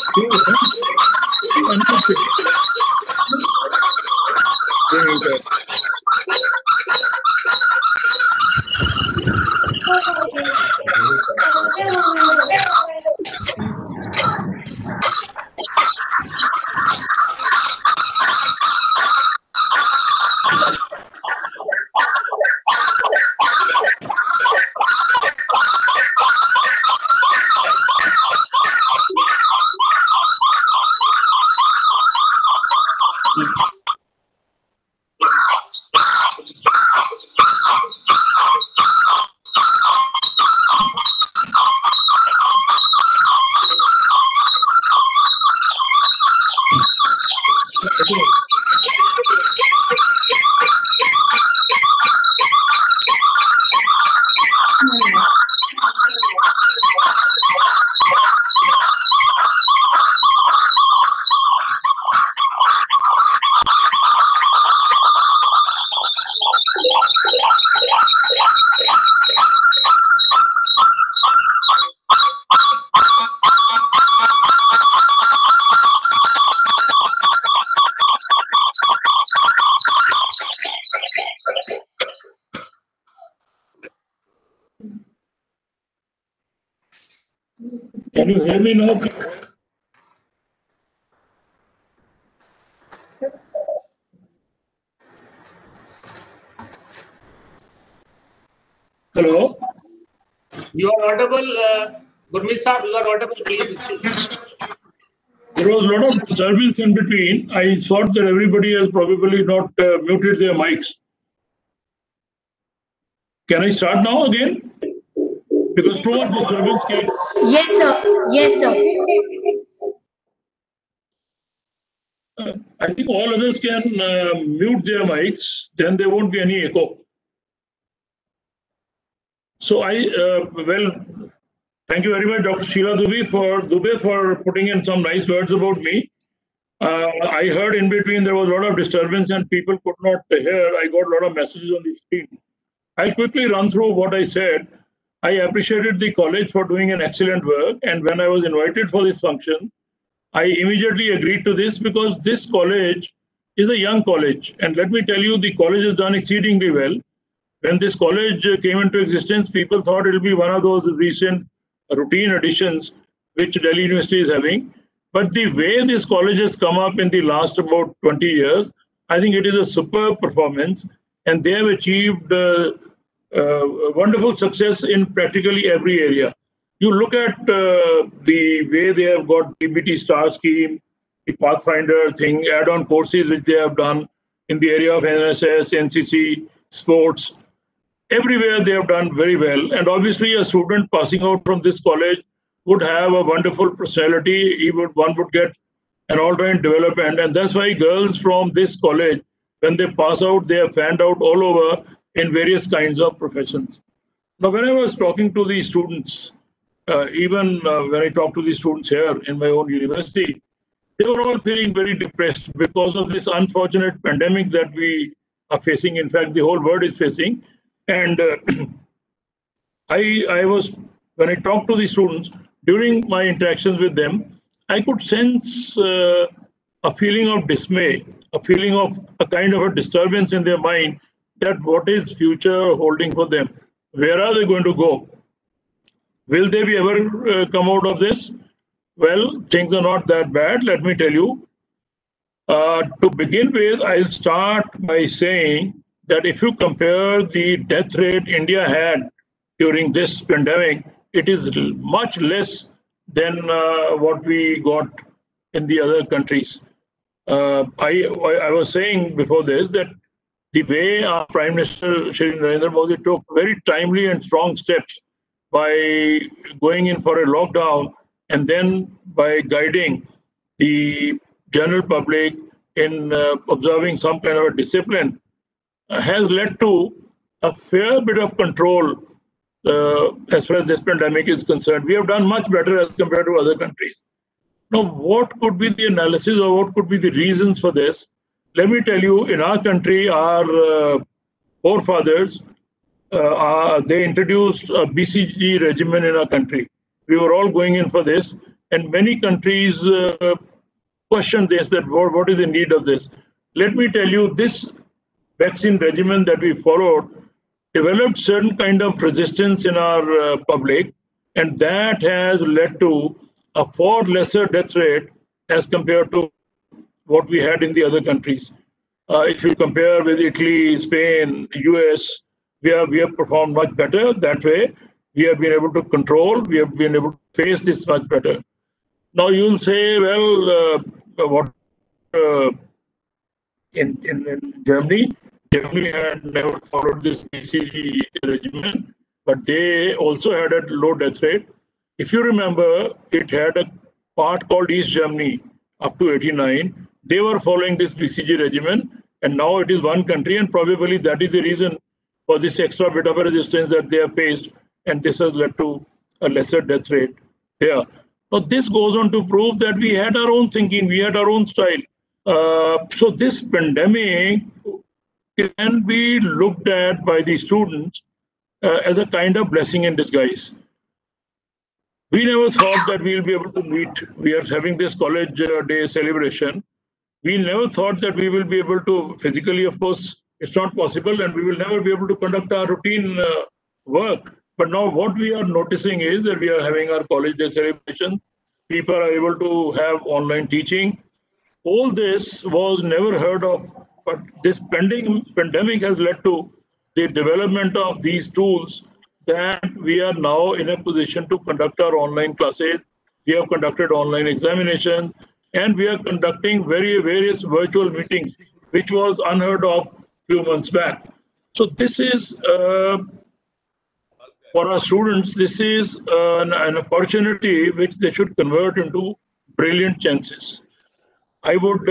E: Can you hear me now? Hello?
C: You are audible, Gurmeet Saab, you are audible, please speak.
E: There was a lot of disturbance in between. I thought that everybody has probably not muted their mics. Can I start now again? Because too much disturbance came.
B: Yes, sir. Yes, sir.
E: I think all others can mute their mics, then there won't be any echo. So thank you very much, Dr. Sheila Dubey for putting in some nice words about me. I heard in between there was a lot of disturbance and people could not hear. I got a lot of messages on the screen. I'll quickly run through what I said. I appreciated the college for doing an excellent work. And when I was invited for this function, I immediately agreed to this because this college is a young college. And let me tell you, the college has done exceedingly well. When this college came into existence, people thought it will be one of those recent routine additions which Delhi University is having. But the way this college has come up in the last about 20 years, I think it is a superb performance. And they have achieved wonderful success in practically every area. You look at the way they have got DBT Star Scheme, the Pathfinder thing, add-on courses which they have done in the area of NSS, NCC, sports. Everywhere they have done very well. And obviously a student passing out from this college would have a wonderful personality. One would get an all-round development. And that's why girls from this college, when they pass out, they are fanned out all over in various kinds of professions. Now, when I was talking to the students, even when I talked to the students here in my own university, they were all feeling very depressed because of this unfortunate pandemic that we are facing. In fact, the whole world is facing. And when I talked to the students, during my interactions with them, I could sense a feeling of dismay, a feeling of a kind of a disturbance in their mind that what is future holding for them? Where are they going to go? Will they be ever come out of this? Well, things are not that bad, let me tell you. To begin with, I'll start by saying that if you compare the death rate India had during this pandemic, it is much less than what we got in the other countries. I was saying before this that the way our Prime Minister Shri Narendra Modi took very timely and strong steps by going in for a lockdown and then by guiding the general public in observing some kind of a discipline has led to a fair bit of control as far as this pandemic is concerned. We have done much better as compared to other countries. Now, what could be the analysis or what could be the reasons for this? Let me tell you, in our country, our forefathers, they introduced a BCG regimen in our country. We were all going in for this, and many countries questioned this, that what is the need of this? Let me tell you, this vaccine regimen that we followed developed certain kind of resistance in our public, and that has led to a far lesser death rate as compared to what we had in the other countries. If you compare with Italy, Spain, US, we have performed much better that way. We have been able to control, we have been able to face this much better. Now you'll say, well, what in Germany had never followed this BCG regimen, but they also had a low death rate. If you remember, it had a part called East Germany up to 89. They were following this BCG regimen, and now it is one country, and probably that is the reason for this extra bit of a resistance that they have faced, and this has led to a lesser death rate there. Now, this goes on to prove that we had our own thinking, we had our own style. So this pandemic can be looked at by the students as a kind of blessing in disguise. We never thought that we'll be able to meet. We are having this college day celebration. We never thought that we will be able to physically, of course, it's not possible, and we will never be able to conduct our routine work. But now what we are noticing is that we are having our college day celebration. People are able to have online teaching. All this was never heard of, but this pandemic has led to the development of these tools that we are now in a position to conduct our online classes. We have conducted online examinations, and we are conducting various virtual meetings, which was unheard of few months back. So this is for our students. This is an opportunity which they should convert into brilliant chances. I would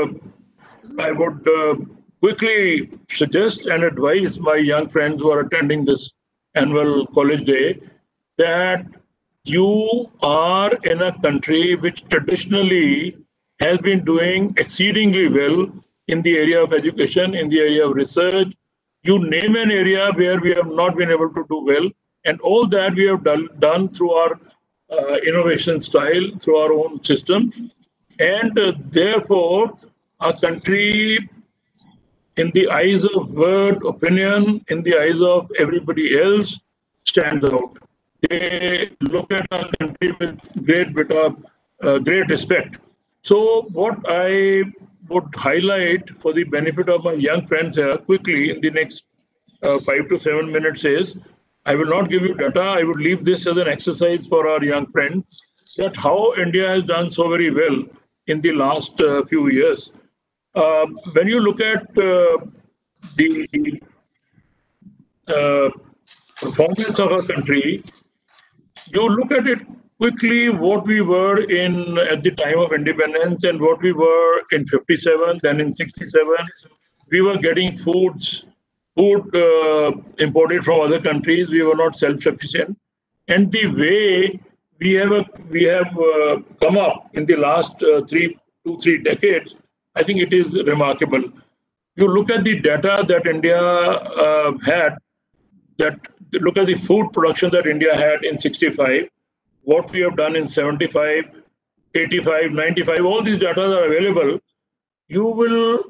E: quickly suggest and advise my young friends who are attending this annual college day that you are in a country which traditionally has been doing exceedingly well in the area of education, in the area of research. You name an area where we have not been able to do well, and all that we have done through our innovation style, through our own systems. And therefore, our country, in the eyes of world opinion, in the eyes of everybody else, stands out. They look at our country with great respect. So, what I would highlight for the benefit of my young friends here quickly in the next 5 to 7 minutes is, I will not give you data. I would leave this as an exercise for our young friends, that how India has done so very well in the last few years. When you look at the uh, performance of our country, you look at it quickly what we were in at the time of independence and what we were in 57, then in 67. We were getting food imported from other countries. We were not self-sufficient, and the way we have come up in the last 3 decades, I think it is remarkable. You look at the data that India had, that look at the food production that India had in 65, what we have done in 75, 85, 95, all these data are available. You will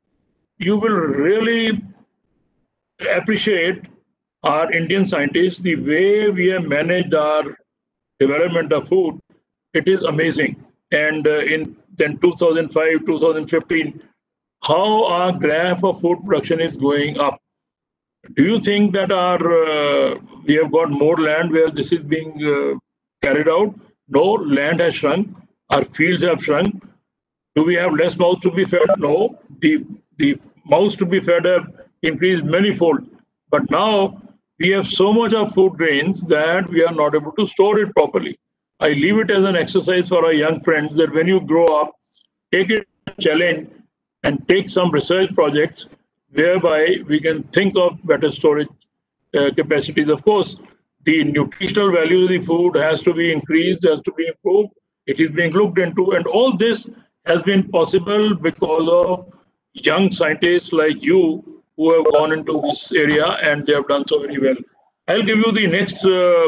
E: really appreciate our Indian scientists, the way we have managed our development of food. It is amazing. And in then 2005, 2015, how our graph of food production is going up. Do you think that our we have got more land where this is being carried out? No, land has shrunk. Our fields have shrunk. Do we have less mouths to be fed? No. The mouths to be fed have increased manifold. But now we have so much of food grains that we are not able to store it properly. I leave it as an exercise for our young friends that when you grow up, take it as a challenge and take some research projects whereby we can think of better storage capacities. Of course, the nutritional value of the food has to be increased, has to be improved. It is being looked into, and all this has been possible because of young scientists like you who have gone into this area and they have done so very well. I'll give you the next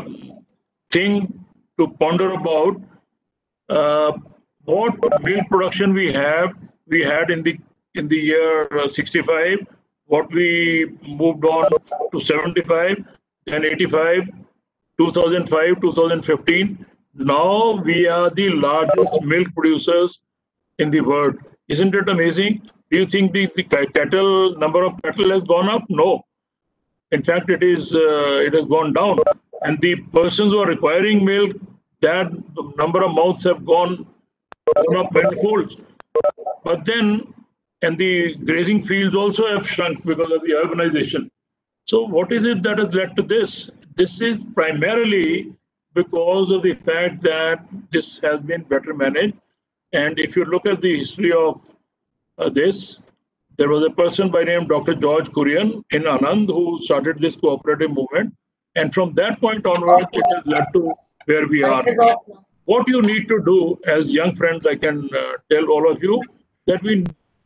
E: thing to ponder about. Uh, what milk production we had in the year 65, what we moved on to 75, then 85, 2005, 2015. Now we are the largest milk producers in the world. Isn't it amazing? Do you think the cattle number of cattle has gone up? No. In fact, it has gone down, and the persons who are requiring milk, that number of mouths have gone up manifolds. But then, and the grazing fields also have shrunk because of the urbanization. So, what is it that has led to this? This is primarily because of the fact that this has been better managed. And if you look at the history of this, there was a person by name Dr. George Kurian in Anand who started this cooperative movement. And from that point onwards, it has led to where we are. What you need to do as young friends, I can tell all of you that we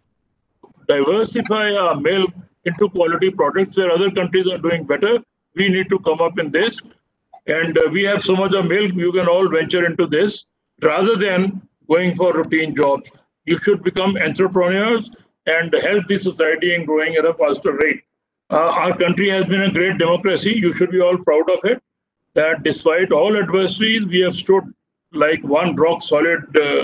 E: diversify our milk into quality products where other countries are doing better. We need to come up in this. And we have so much of milk, you can all venture into this rather than going for routine jobs. You should become entrepreneurs and help the society in growing at a faster rate. Our country has been a great democracy. You should be all proud of it, that despite all adversities, we have stood like one rock solid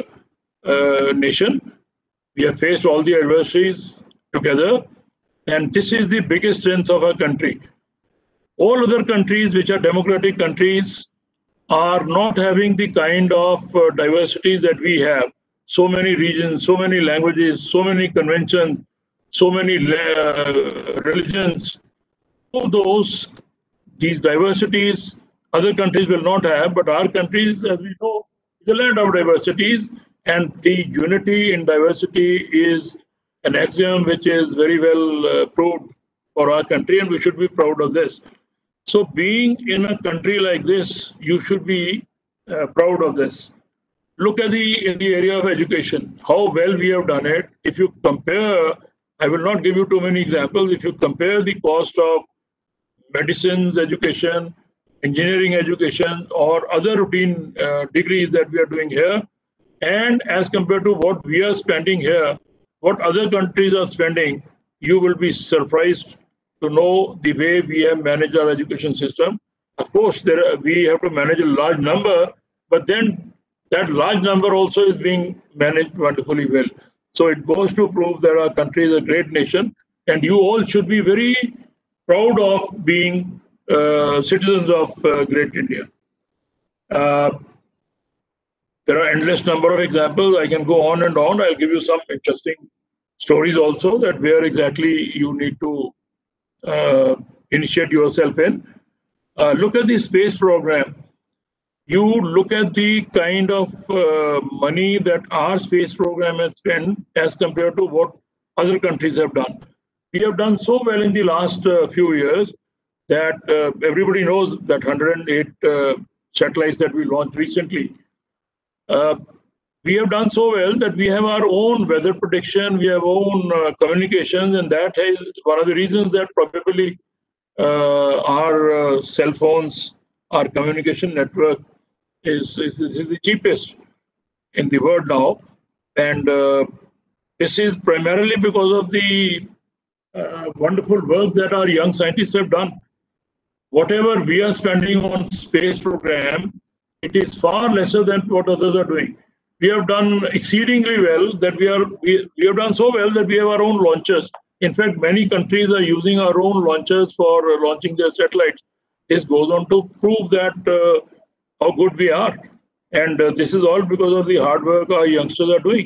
E: nation. We have faced all the adversities together, and this is the biggest strength of our country. All other countries which are democratic countries are not having the kind of diversities that we have. So many regions, so many languages, so many conventions, so many religions. All these diversities, other countries will not have, but our countries, as we know, is a land of diversities, and the unity in diversity is an axiom which is very well proved for our country, and we should be proud of this. So, being in a country like this, you should be proud of this. Look at in the area of education, how well we have done it. If you compare, I will not give you too many examples. If you compare the cost of medicines education, engineering education, or other routine degrees that we are doing here, and as compared to what we are spending here, what other countries are spending, you will be surprised to know the way we have managed our education system. Of course, we have to manage a large number, but then that large number also is being managed wonderfully well. So it goes to prove that our country is a great nation, and you all should be very proud of being citizens of great India. There are endless number of examples. I can go on and on. I'll give you some interesting stories also that where exactly you need to initiate yourself in. Look at the space program. You look at the kind of money that our space program has spent as compared to what other countries have done. We have done so well in the last few years that everybody knows that 108 satellites that we launched recently. We have done so well that we have our own weather prediction, we have own communications, and that is one of the reasons that probably our cell phones, our communication network is the cheapest in the world now. And this is primarily because of the wonderful work that our young scientists have done. Whatever we are spending on space program, it is far lesser than what others are doing. We have done exceedingly well that we have done so well that we have our own launchers. In fact, many countries are using our own launchers for launching their satellites. This goes on to prove that how good we are. And this is all because of the hard work our youngsters are doing.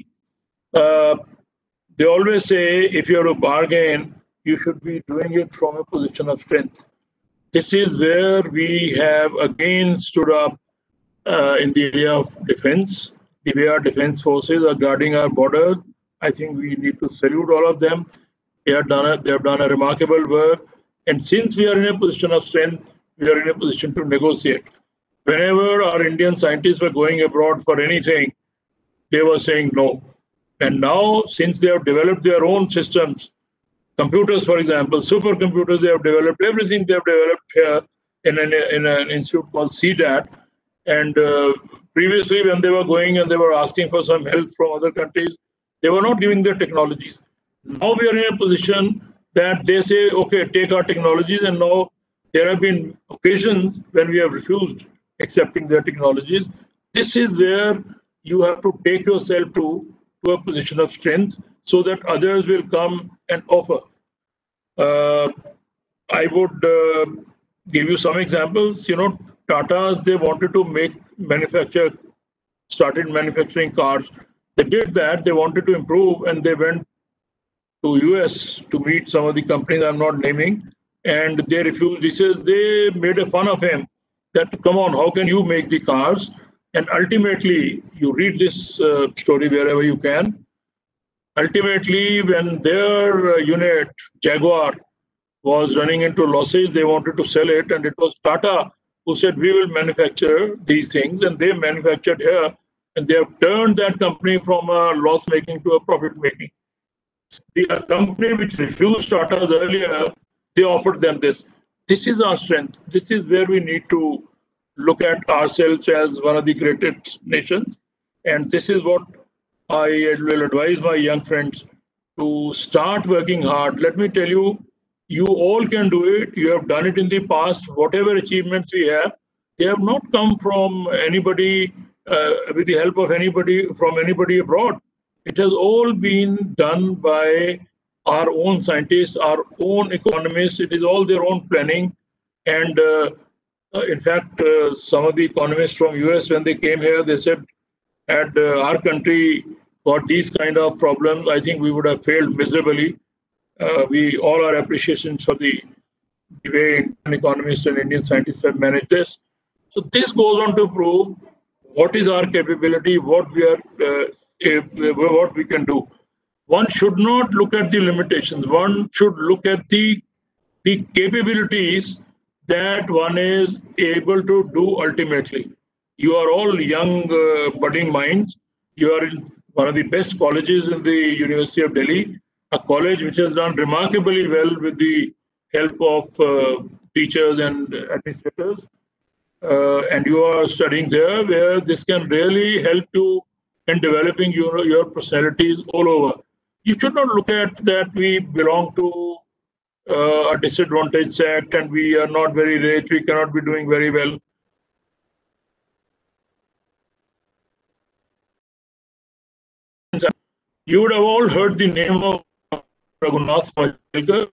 E: They always say if you have a bargain, you should be doing it from a position of strength. This is where we have again stood up in the area of defense. The way our defense forces are guarding our border, I think we need to salute all of them. They have done a remarkable work. And since we are in a position of strength, we are in a position to negotiate. Whenever our Indian scientists were going abroad for anything, they were saying no. And now, since they have developed their own systems, computers, for example, supercomputers, they have developed everything they have developed here in an institute called CDAT. And previously, when they were going and they were asking for some help from other countries, they were not giving their technologies. Now we are in a position that they say, okay, take our technologies. And now there have been occasions when we have refused accepting their technologies. This is where you have to take yourself to a position of strength so that others will come and offer. I would give you some examples. You know, Tata's, they wanted to started manufacturing cars. They did that. They wanted to improve, and they went to US to meet some of the companies I'm not naming, and they refused. He says they made a fun of him that, come on, how can you make the cars? And ultimately, you read this story wherever you can. Ultimately, when their unit, Jaguar, was running into losses, they wanted to sell it, and it was Tata who said, we will manufacture these things, and they manufactured here, and they have turned that company from a loss-making to a profit-making. The company which refused Tata's earlier, they offered them this. This is our strength. This is where we need to look at ourselves as one of the greatest nations. And this is what I will advise my young friends to start working hard. Let me tell you, you all can do it. You have done it in the past. Whatever achievements we have, they have not come from anybody with the help of anybody abroad. It has all been done by our own scientists, our own economists. It is all their own planning. And in fact, some of the economists from US, when they came here, they said, had our country got these kind of problems, I think we would have failed miserably. We all our appreciations for the way Indian economists and Indian scientists have managed this. So this goes on to prove what is our capability, what we can do. One should not look at the limitations. One should look at the capabilities that one is able to do ultimately. You are all young, budding minds. You are in one of the best colleges in the University of Delhi, a college which has done remarkably well with the help of teachers and administrators. And you are studying there, where this can really help you in developing your personalities all over. You should not look at that we belong to a disadvantaged sect and we are not very rich, we cannot be doing very well. You would have all heard the name of Raghunath Mashelkar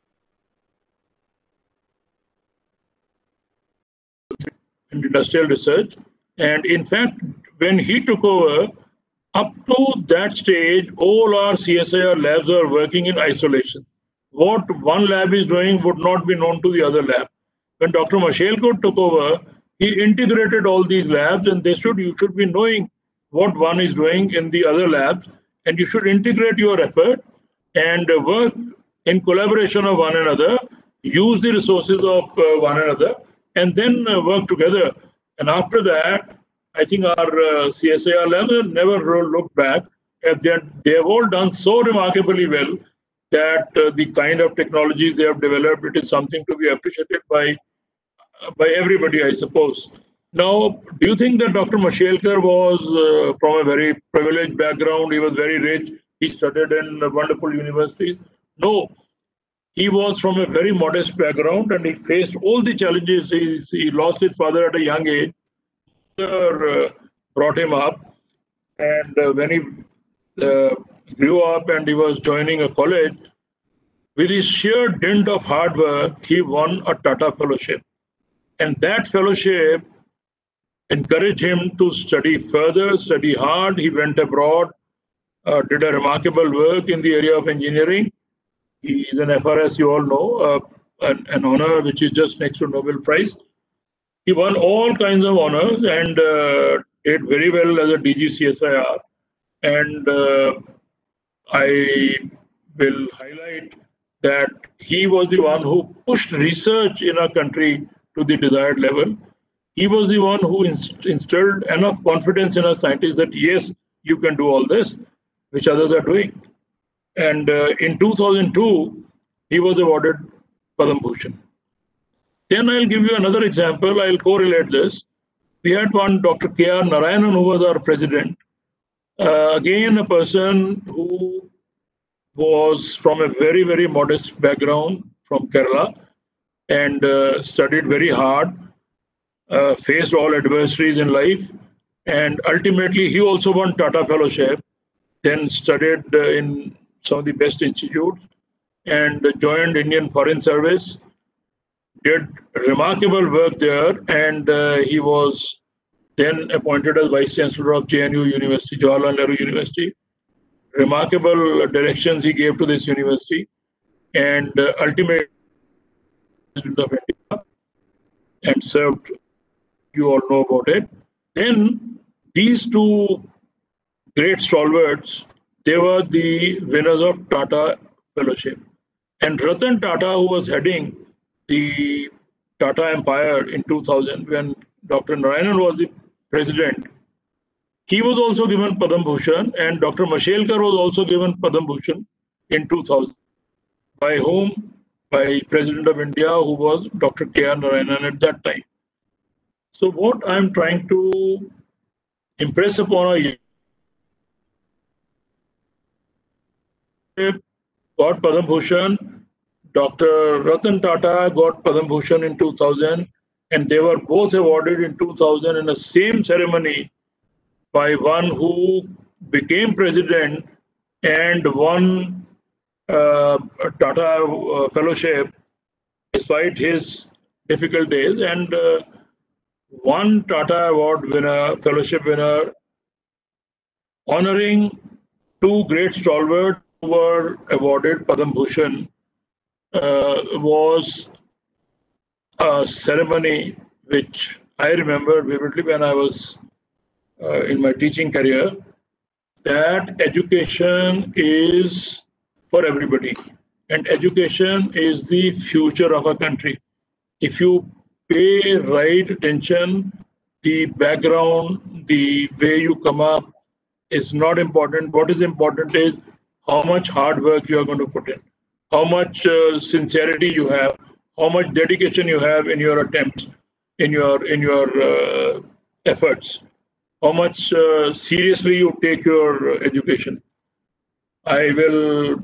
E: in industrial research. And in fact, when he took over, up to that stage, all our CSIR labs are working in isolation. What one lab is doing would not be known to the other lab. When Dr. Mashelkar took over, he integrated all these labs, and you should be knowing what one is doing in the other labs, and you should integrate your effort and work in collaboration of one another, use the resources of one another, and then work together. And after that, I think our CSIR labs have never looked back. They have all done so remarkably well that the kind of technologies they have developed, it is something to be appreciated by everybody, I suppose. Now, do you think that Dr. Mashelkar was from a very privileged background? He was very rich. He studied in wonderful universities. No, he was from a very modest background and he faced all the challenges. He lost his father at a young age. Brought him up, and when he grew up and he was joining a college, with his sheer dint of hard work, he won a Tata Fellowship. And that fellowship encouraged him to study further, study hard. He went abroad, did a remarkable work in the area of engineering. He is an FRS, you all know, an honor which is just next to Nobel Prize. He won all kinds of honors and did very well as a DG CSIR. And I will highlight that he was the one who pushed research in our country to the desired level. He was the one who instilled enough confidence in our scientists that, yes, you can do all this, which others are doing. And in 2002, he was awarded Padma Bhushan. Then I'll give you another example. I'll correlate this. We had one Dr. K.R. Narayanan, who was our president. Again, a person who was from a very, very modest background from Kerala and studied very hard, faced all adversaries in life. And ultimately, he also won Tata Fellowship, then studied in some of the best institutes and joined Indian Foreign Service, did remarkable work there, and he was then appointed as Vice Chancellor of JNU University, Jawaharlal Nehru University. Remarkable directions he gave to this university, and ultimately President of India, and served. You all know about it. Then these two great stalwarts, they were the winners of Tata Fellowship. And Ratan Tata, who was heading the Tata Empire in 2000, when Dr. Narayanan was the president, he was also given Padma Bhushan, and Dr. Mashelkar was also given Padma Bhushan in 2000. By whom? By President of India, who was Dr. K.R. Narayanan at that time. So what I'm trying to impress upon our got Padma Bhushan, Dr. Ratan Tata got Padma Bhushan in 2000, and they were both awarded in 2000 in the same ceremony by one who became president and won a Tata Fellowship despite his difficult days. And one Tata Award winner, fellowship winner, honoring two great stalwarts who were awarded Padam Bhushan, was a ceremony which I remember vividly when I was in my teaching career, that education is for everybody. And education is the future of a country. If you pay right attention, the background, the way you come up is not important. What is important is how much hard work you are going to put in, how much sincerity you have, how much dedication you have in your attempts, in your efforts, how much seriously you take your education. I will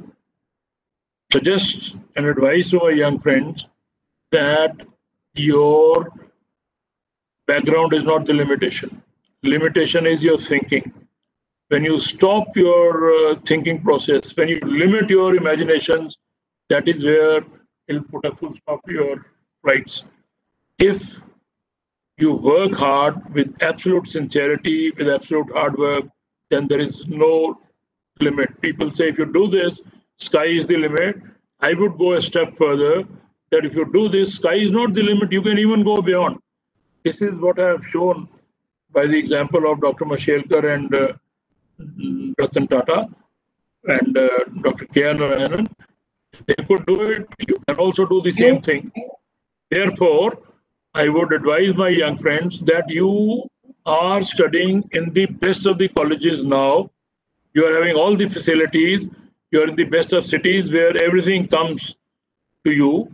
E: suggest and advise to my young friends that your background is not the limitation. Limitation is your thinking. When you stop your thinking process, when you limit your imaginations, that is where it'll put a full stop to your flights. If you work hard with absolute sincerity, with absolute hard work, then there is no limit. People say if you do this, sky is the limit. I would go a step further, that if you do this, sky is not the limit. You can even go beyond. This is what I have shown by the example of Dr. Mashelkar and Ratan Tata and Dr. K.R. Narayanan. If they could do it, you can also do the same thing. Therefore, I would advise my young friends that you are studying in the best of the colleges now. You are having all the facilities. You are in the best of cities where everything comes to you.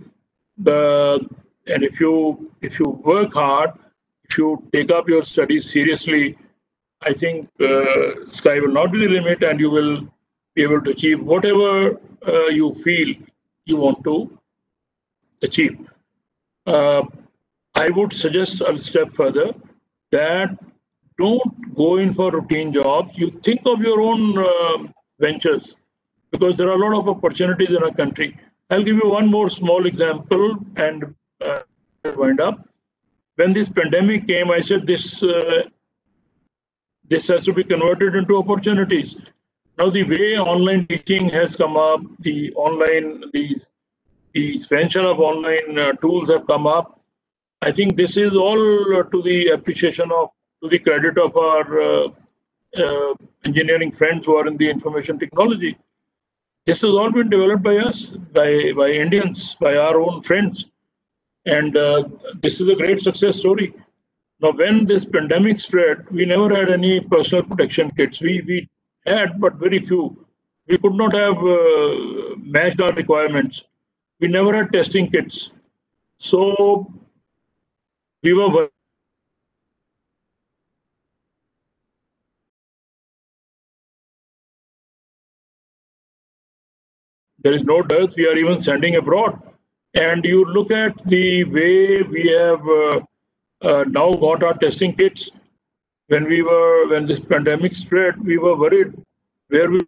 E: And if you work hard, if you take up your studies seriously, I think sky will not be the limit, and you will be able to achieve whatever you feel you want to achieve. I would suggest a step further that don't go in for routine jobs. You think of your own ventures, because there are a lot of opportunities in our country. I'll give you one more small example and wind up. When this pandemic came, I said this has to be converted into opportunities. Now the way online teaching has come up, the expansion of online tools have come up. I think this is all to the appreciation of, to the credit of our engineering friends who are in the information technology. This has all been developed by us, by Indians, by our own friends. And this is a great success story. Now, when this pandemic spread, we never had any personal protection kits. We had, but very few. We could not have matched our requirements. We never had testing kits. So we were there is no dearth. We are even sending abroad. And you look at the way we have now got our testing kits. When this pandemic spread, we were worried where we.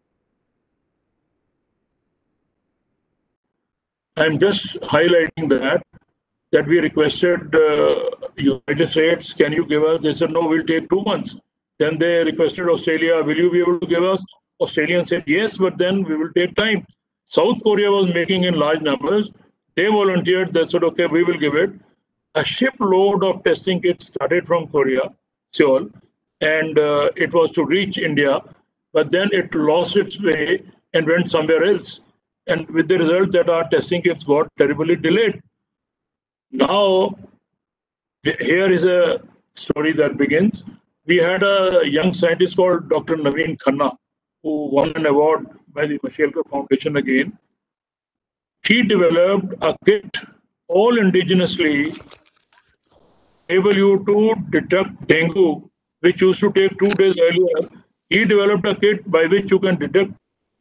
E: I'm just highlighting that we requested United States, can you give us? They said, no, we'll take 2 months. Then they requested Australia, will you be able to give us? Australian said, yes, but then we will take time. South Korea was making in large numbers. They volunteered, they said, okay, we will give it. A shipload of testing kits started from Korea, Seoul, and it was to reach India, but then it lost its way and went somewhere else. And with the result that our testing kits got terribly delayed. Now, here is a story that begins. We had a young scientist called Dr. Naveen Khanna, who won an award by the Mashelkar Foundation again. He developed a kit all indigenously, enable you to detect dengue, which used to take 2 days earlier. He developed a kit by which you can detect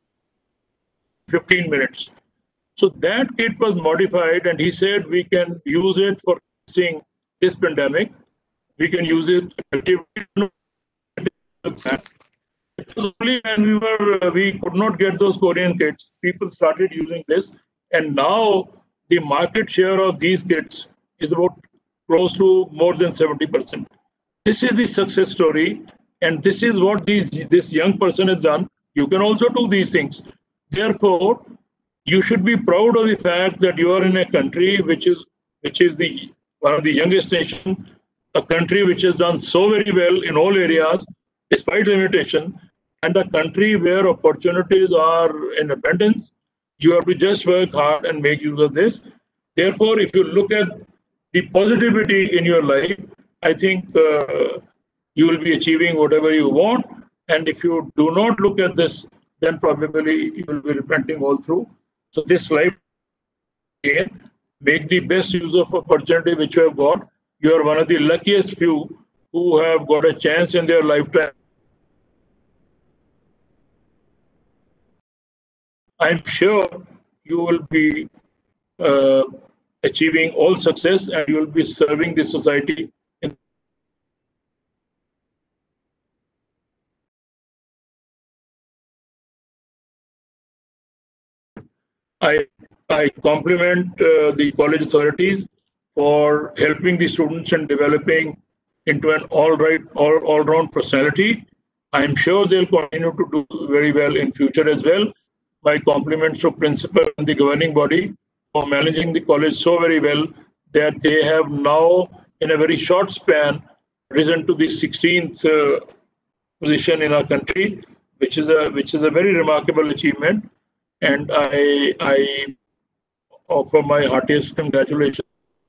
E: 15 minutes. So that kit was modified, and he said we can use it for testing this pandemic. We can use it effectively. It was only when we could not get those Korean kits, people started using this, and now the market share of these kits is about close to more than 70%. This is the success story, and this is what this young person has done. You can also do these things. Therefore, you should be proud of the fact that you are in a country which is the one of the youngest nation, a country which has done so very well in all areas despite limitation, and a country where opportunities are in abundance. You have to just work hard and make use of this. Therefore, if you look at the positivity in your life, I think you will be achieving whatever you want. And if you do not look at this, then probably you will be repenting all through. So this life, again, make the best use of opportunity which you have got. You are one of the luckiest few who have got a chance in their lifetime. I'm sure you will be uh, achieving all success and you will be serving the society. I, I compliment the college authorities for helping the students in developing into an all round personality. I'm sure they'll continue to do very well in future as well. My compliments to principal and the governing body for managing the college so very well that they have now, in a very short span, risen to the 16th position in our country, which is a very remarkable achievement. And I offer my heartiest congratulations.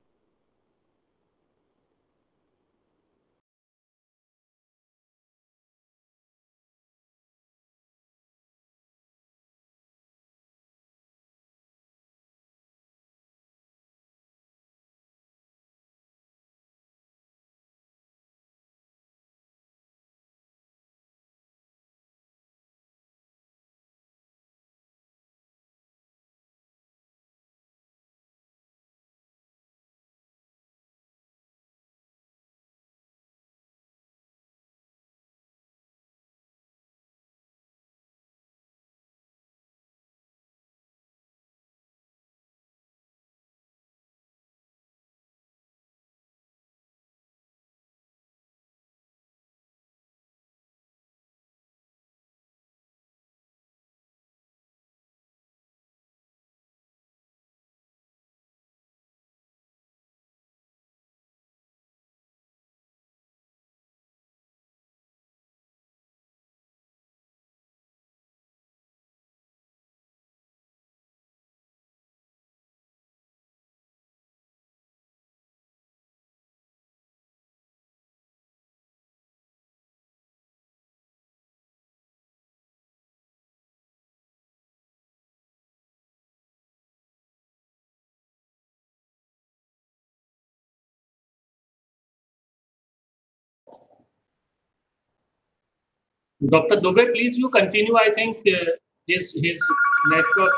C: Dr. Dubey, please you continue. I think his network.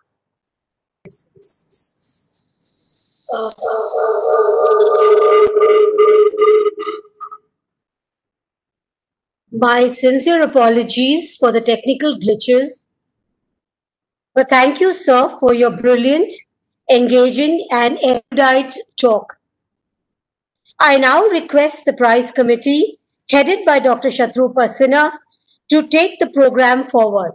B: My sincere apologies for the technical glitches, but thank you, sir, for your brilliant, engaging, and erudite talk. I now request the prize committee, headed by Dr. Shatrupa Sinha, to take the program forward.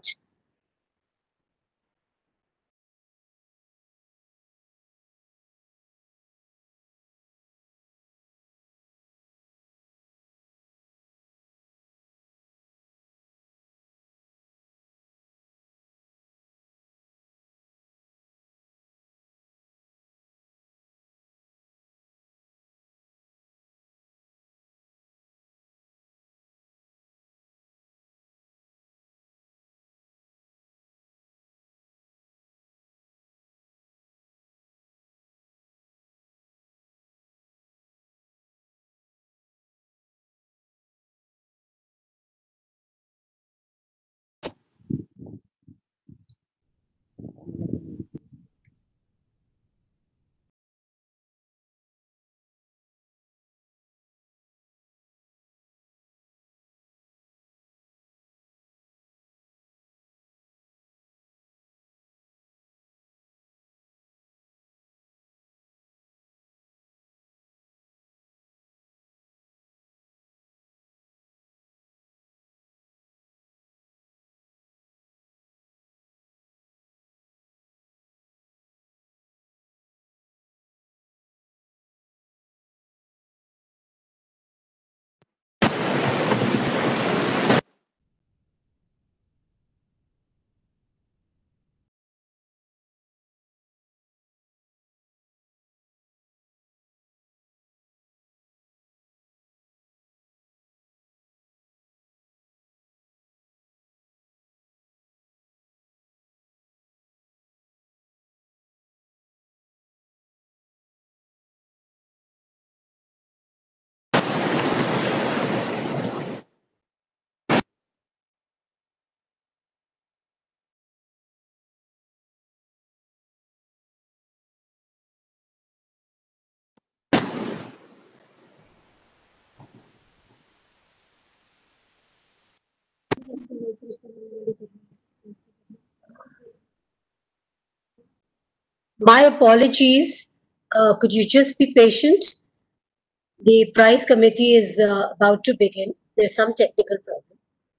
B: My apologies. Could you just be patient? The prize committee is about to begin. There's some technical problem.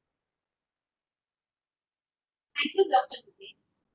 B: Thank you, Dr. Dubey.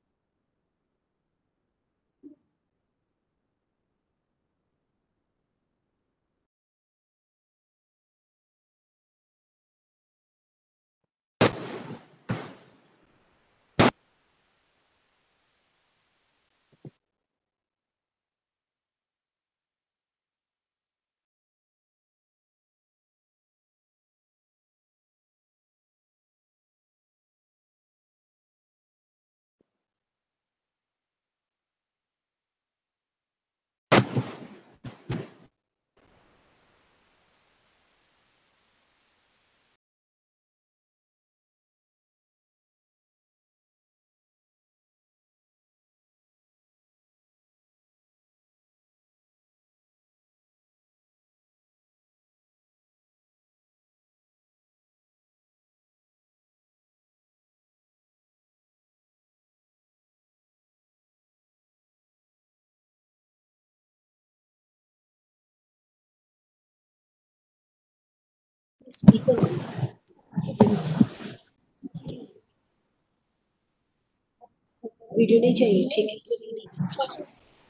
B: Speaker. Video नहीं चाहिए ठीक है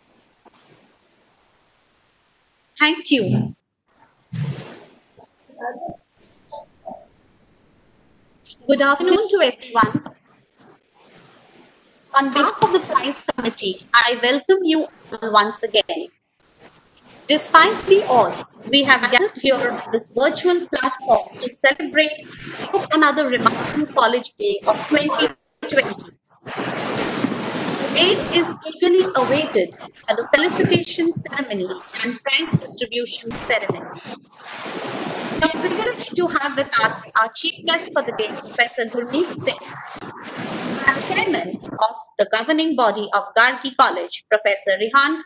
B: Thank you. Good afternoon to everyone. On behalf of the prize committee, I welcome you all once again. Despite the odds, we have gathered here on this virtual platform to celebrate yet another remarkable College Day of 2020. Today is eagerly awaited for the felicitation ceremony and prize distribution ceremony. We are privileged to have with us our chief guest for the day, Professor Gurmeet Singh, and chairman of the governing body of Gargi College, Professor Rehan.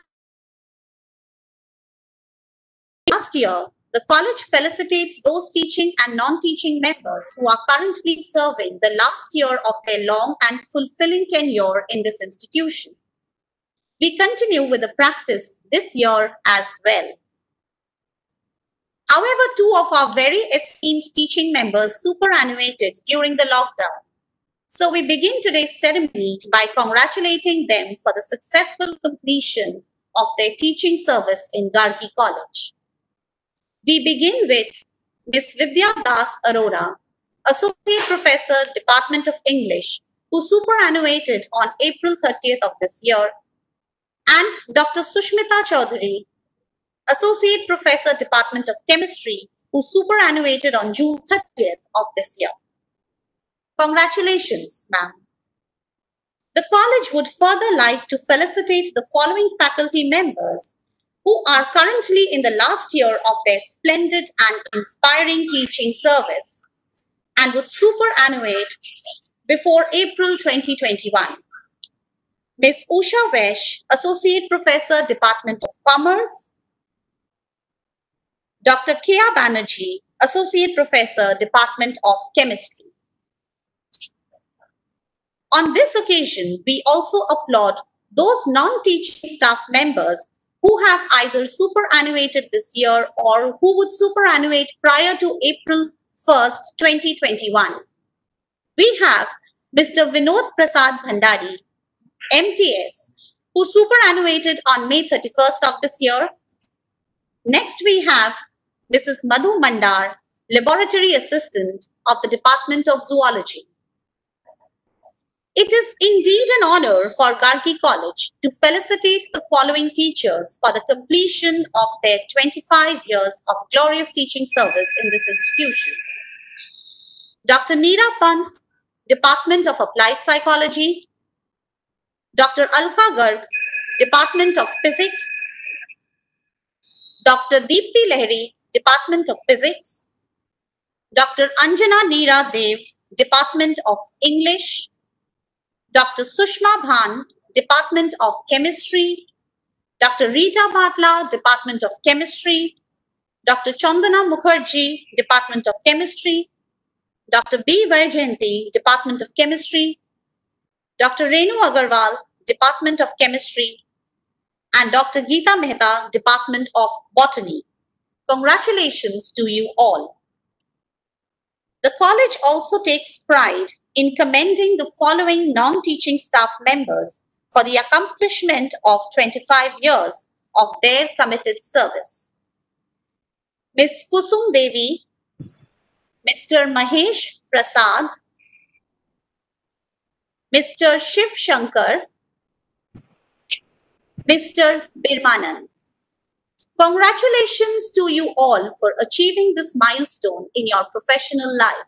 B: Last year, the college felicitates those teaching and non-teaching members who are currently serving the last year of their long and fulfilling tenure in this institution. We continue with the practice this year as well. However, two of our very esteemed teaching members superannuated during the lockdown. So we begin today's ceremony by congratulating them for the successful completion of their teaching service in Gargi College. We begin with Ms. Vidya Das Arora, Associate Professor, Department of English, who superannuated on April 30th of this year, and Dr. Sushmita Chaudhary, Associate Professor, Department of Chemistry, who superannuated on June 30th of this year. Congratulations, ma'am. The college would further like to felicitate the following faculty members who are currently in the last year of their splendid and inspiring teaching service and would superannuate before April 2021. Ms. Usha Vesh, Associate Professor, Department of Commerce. Dr. Kea Banerjee, Associate Professor, Department of Chemistry. On this occasion, we also applaud those non-teaching staff members who have either superannuated this year or who would superannuate prior to April 1st, 2021. We have Mr. Vinod Prasad Bhandari, MTS, who superannuated on May 31st of this year. Next, we have Mrs. Madhu Mandar, Laboratory Assistant of the Department of Zoology. It is indeed an honor for Gargi College to felicitate the following teachers for the completion of their 25 years of glorious teaching service in this institution. Dr. Neera Pant, Department of Applied Psychology. Dr. Alka Garg, Department of Physics. Dr. Deepti Lahiri, Department of Physics. Dr. Anjana Neera Dev, Department of English. Dr. Sushma Bhan, Department of Chemistry. Dr. Rita Bhatla, Department of Chemistry. Dr. Chandana Mukherjee, Department of Chemistry. Dr. B. Vaijayanti, Department of Chemistry, Dr. Renu Agarwal, Department of Chemistry, and Dr. Geeta Mehta, Department of Botany. Congratulations to you all. The college also takes pride in commending the following non-teaching staff members for the accomplishment of 25 years of their committed service. Ms. Kusum Devi, Mr. Mahesh Prasad, Mr. Shiv Shankar, Mr. Birmanand. Congratulations to you all for achieving this milestone in your professional life.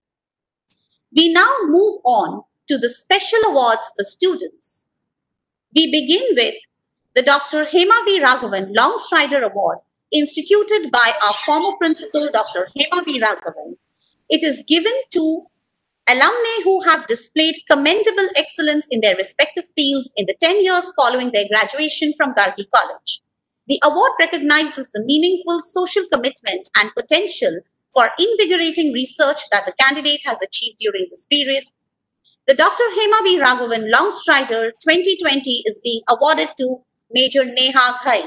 B: We now move on to the special awards for students. We begin with the Dr. Hema V. Raghavan Longstrider Award, instituted by our former principal, Dr. Hema V. Raghavan. It is given to alumni who have displayed commendable excellence in their respective fields in the 10 years following their graduation from Gargi College. The award recognizes the meaningful social commitment and potential for invigorating research that the candidate has achieved during this period. The Dr. Hema V. Raghavan Longstrider 2020 is being awarded to Major Neha Ghai.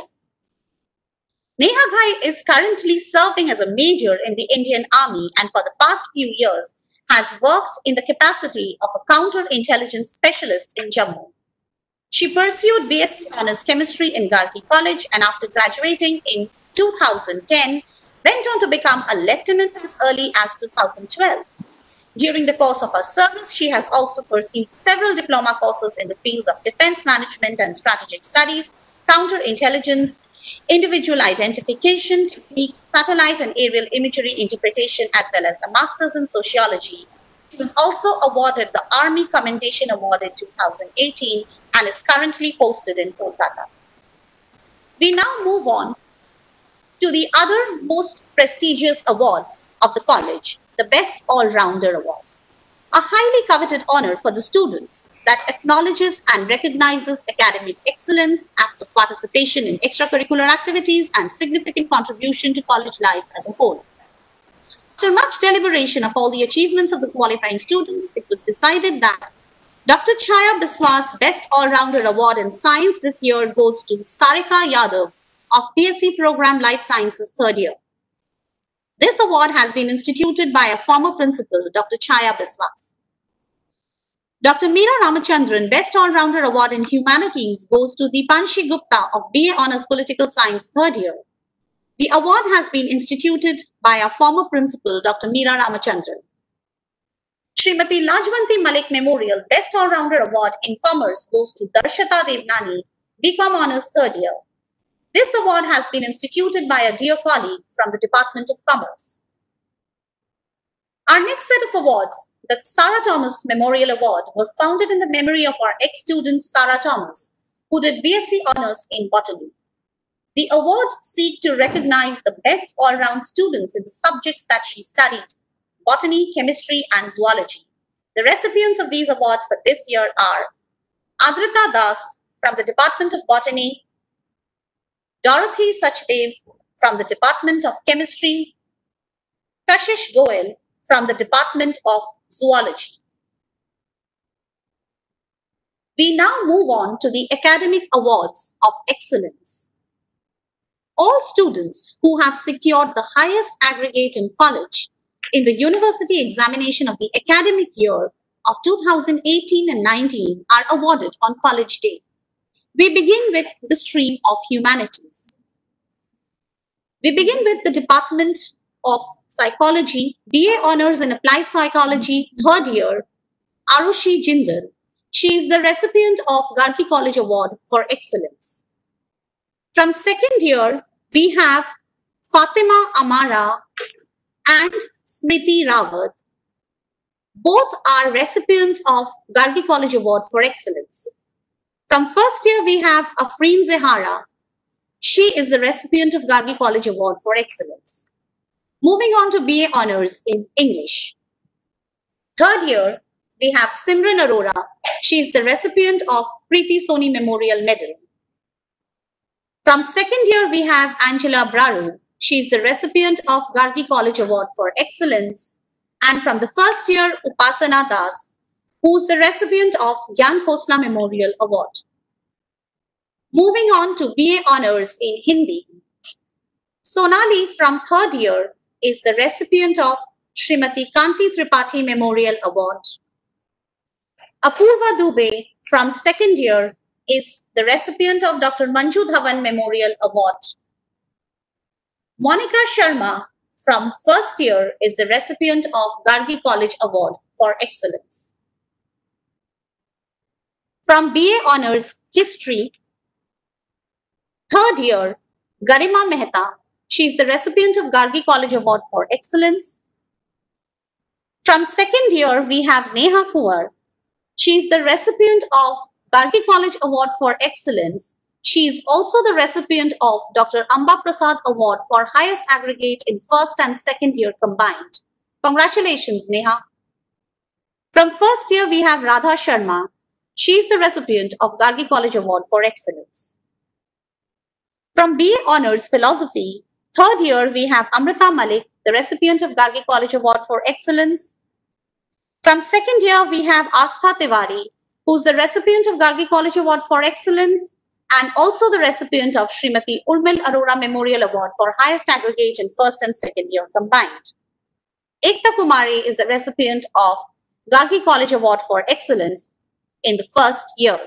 B: Neha Ghai is currently serving as a major in the Indian Army and for the past few years has worked in the capacity of a counterintelligence specialist in Jammu. She pursued BSc Honours Chemistry in Gargi College and after graduating in 2010, went on to become a lieutenant as early as 2012. During the course of her service, she has also pursued several diploma courses in the fields of defense management and strategic studies, counterintelligence, individual identification techniques, satellite and aerial imagery interpretation, as well as a master's in sociology. She was also awarded the Army Commendation Award in 2018 and is currently posted in Kolkata. We now move on to the other most prestigious awards of the college, the Best All-Rounder Awards, a highly coveted honor for the students that acknowledges and recognizes academic excellence, active participation in extracurricular activities, and significant contribution to college life as a whole. After much deliberation of all the achievements of the qualifying students, it was decided that Dr. Chaya Biswas Best All-Rounder Award in Science this year goes to Sarika Yadav of BSc Program Life Sciences 3rd year. This award has been instituted by a former principal, Dr. Chaya Biswas. Dr. Meera Ramachandran Best All-Rounder Award in Humanities goes to Deepanshi Gupta of BA Honours Political Science 3rd year. The award has been instituted by our former principal, Dr. Meera Ramachandran. Srimati Lajwanti Malik Memorial Best All-Rounder Award in Commerce goes to Darshata Devnani, BCom Honours 3rd year. This award has been instituted by a dear colleague from the Department of Commerce. Our next set of awards, the Sarah Thomas Memorial Award, were founded in the memory of our ex-student Sarah Thomas, who did BSc Honours in Botany. The awards seek to recognize the best all-round students in the subjects that she studied, botany, chemistry, and zoology. The recipients of these awards for this year are Adrita Das from the Department of Botany, Dorothy Sachdev from the Department of Chemistry, Kashish Goel from the Department of Zoology. We now move on to the Academic Awards of Excellence. All students who have secured the highest aggregate in college in the university examination of the academic year of 2018 and 19 are awarded on College Day. We begin with the stream of humanities. We begin with the Department of Psychology, BA Honours in Applied Psychology, 3rd year, Arushi Jindal. She is the recipient of Gargi College Award for Excellence. From 2nd year, we have Fatima Amara and Smriti Rawat. Both are recipients of Gargi College Award for Excellence. From 1st year, we have Afreen Zehara. She is the recipient of Gargi College Award for Excellence. Moving on to BA Honours in English. 3rd year, we have Simran Arora. She is the recipient of Preeti Soni Memorial Medal. From 2nd year, we have Angela Braru. She is the recipient of Gargi College Award for Excellence. And from the first year, Upasana Das, who's the recipient of Gyan Khosla Memorial Award. Moving on to BA Honours in Hindi. Sonali from third year is the recipient of Srimati Kanti Tripathi Memorial Award. Apurva Dubey from second year is the recipient of Dr. Manju Dhawan Memorial Award. Monica Sharma from first year is the recipient of Gargi College Award for Excellence. From BA Honours History, third year, Garima Mehta, she is the recipient of Gargi College Award for Excellence. From second year, we have Neha Kuwar. She is the recipient of Gargi College Award for Excellence. She is also the recipient of Dr. Amba Prasad Award for Highest Aggregate in first and second year combined. Congratulations, Neha. From first year, we have Radha Sharma. She is the recipient of Gargi College Award for Excellence. From BA Honours Philosophy, third year, we have Amrita Malik, the recipient of Gargi College Award for Excellence. From second year, we have Astha Tiwari, who's the recipient of Gargi College Award for Excellence and also the recipient of Srimati Urmil Arora Memorial Award for Highest Aggregate in first and second year combined. Ekta Kumari is the recipient of Gargi College Award for Excellence in the first year.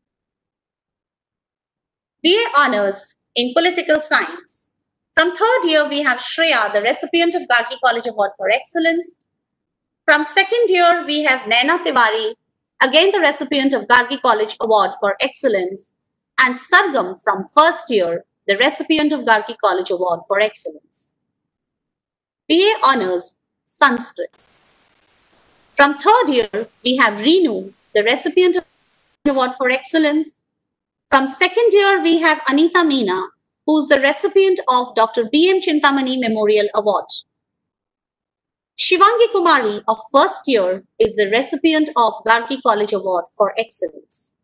B: BA Honours in Political Science. From third year, we have Shreya, the recipient of Gargi College Award for Excellence. From second year, we have Naina Tiwari, again the recipient of Gargi College Award for Excellence, and Sargam from first year, the recipient of Gargi College Award for Excellence. BA Honours Sanskrit. From third year, we have Reenu, the recipient of Award for Excellence. From second year, we have Anita Meena, who's the recipient of Dr. B.M. Chintamani Memorial Award. Shivangi Kumari of first year is the recipient of Gargi College Award for Excellence.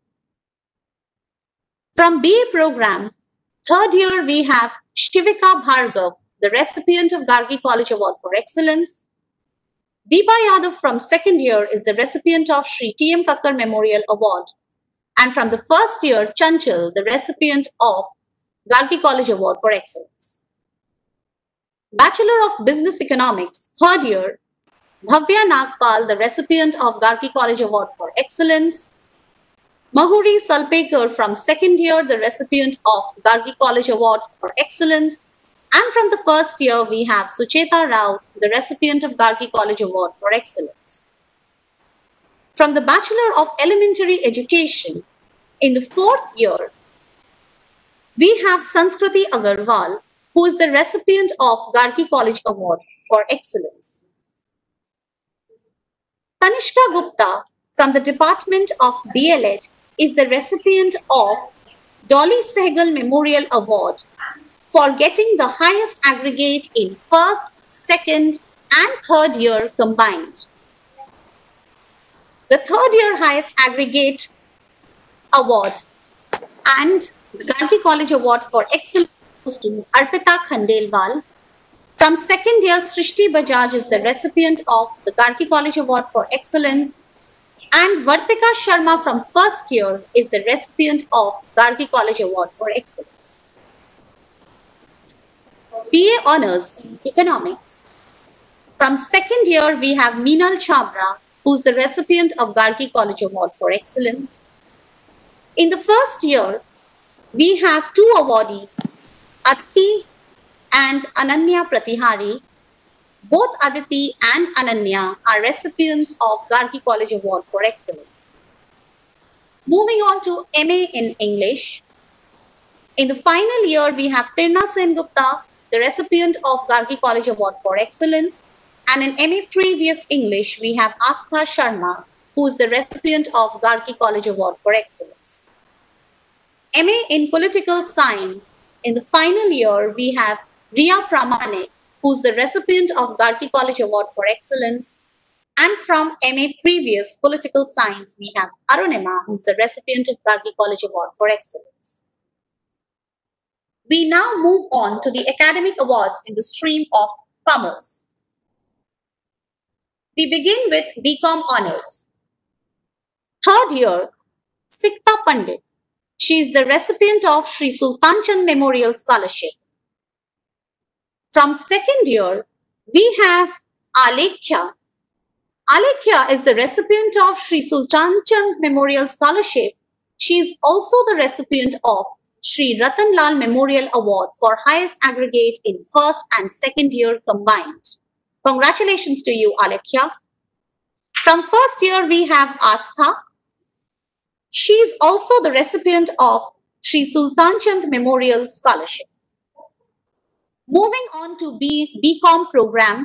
B: From BA program, third year we have Shivika Bhargav, the recipient of Gargi College Award for Excellence. Deepa Yadav from second year is the recipient of Sri T.M. Kakkar Memorial Award. And from the first year, Chanchal, the recipient of Gargi College Award for Excellence. Bachelor of Business Economics, third year, Bhavya Nagpal, the recipient of Gargi College Award for Excellence. Mahuri Salpekar from second year, the recipient of Gargi College Award for Excellence. And from the first year, we have Sucheta Raut, the recipient of Gargi College Award for Excellence. From the Bachelor of Elementary Education, in the fourth year, we have Sanskriti Agarwal, who is the recipient of Gargi College Award for Excellence. Tanishka Gupta from the Department of DLED is the recipient of Dolly Sehgal Memorial Award for getting the highest aggregate in first, second and third year combined. The third year highest aggregate award and the Gargi College Award for Excellence goes to Arpita Khandelwal. From second year, Srishti Bajaj is the recipient of the Gargi College Award for Excellence, and Vartika Sharma from first year is the recipient of Gargi College Award for Excellence. BA Honours in Economics. From second year, we have Meenal Chabra, who's the recipient of Gargi College Award for Excellence. In the first year, we have two awardees, Aditi and Ananya Pratihari. Both Aditi and Ananya are recipients of Gargi College Award for Excellence. Moving on to MA in English. In the final year, we have Tirna Sengupta, the recipient of Gargi College Award for Excellence. And in MA Previous English, we have Astha Sharma, who is the recipient of Gargi College Award for Excellence. MA in Political Science. In the final year, we have Riya Pramane, who's the recipient of Gargi College Award for Excellence. And from MA Previous Political Science, we have Arunima, who's the recipient of Gargi College Award for Excellence. We now move on to the academic awards in the stream of commerce. We begin with BCom Honors. Third year, Sikta Pandit. She is the recipient of Sri Sultan Chand Memorial Scholarship. From second year, we have Alekhya. Alekhya is the recipient of Sri Sultan Chand Memorial Scholarship. She is also the recipient of Sri Ratan Lal Memorial Award for highest aggregate in first and second year combined. Congratulations to you, Alekhya. From first year, we have Astha. She is also the recipient of Sri Sultan Chand Memorial Scholarship. Moving on to BCom program,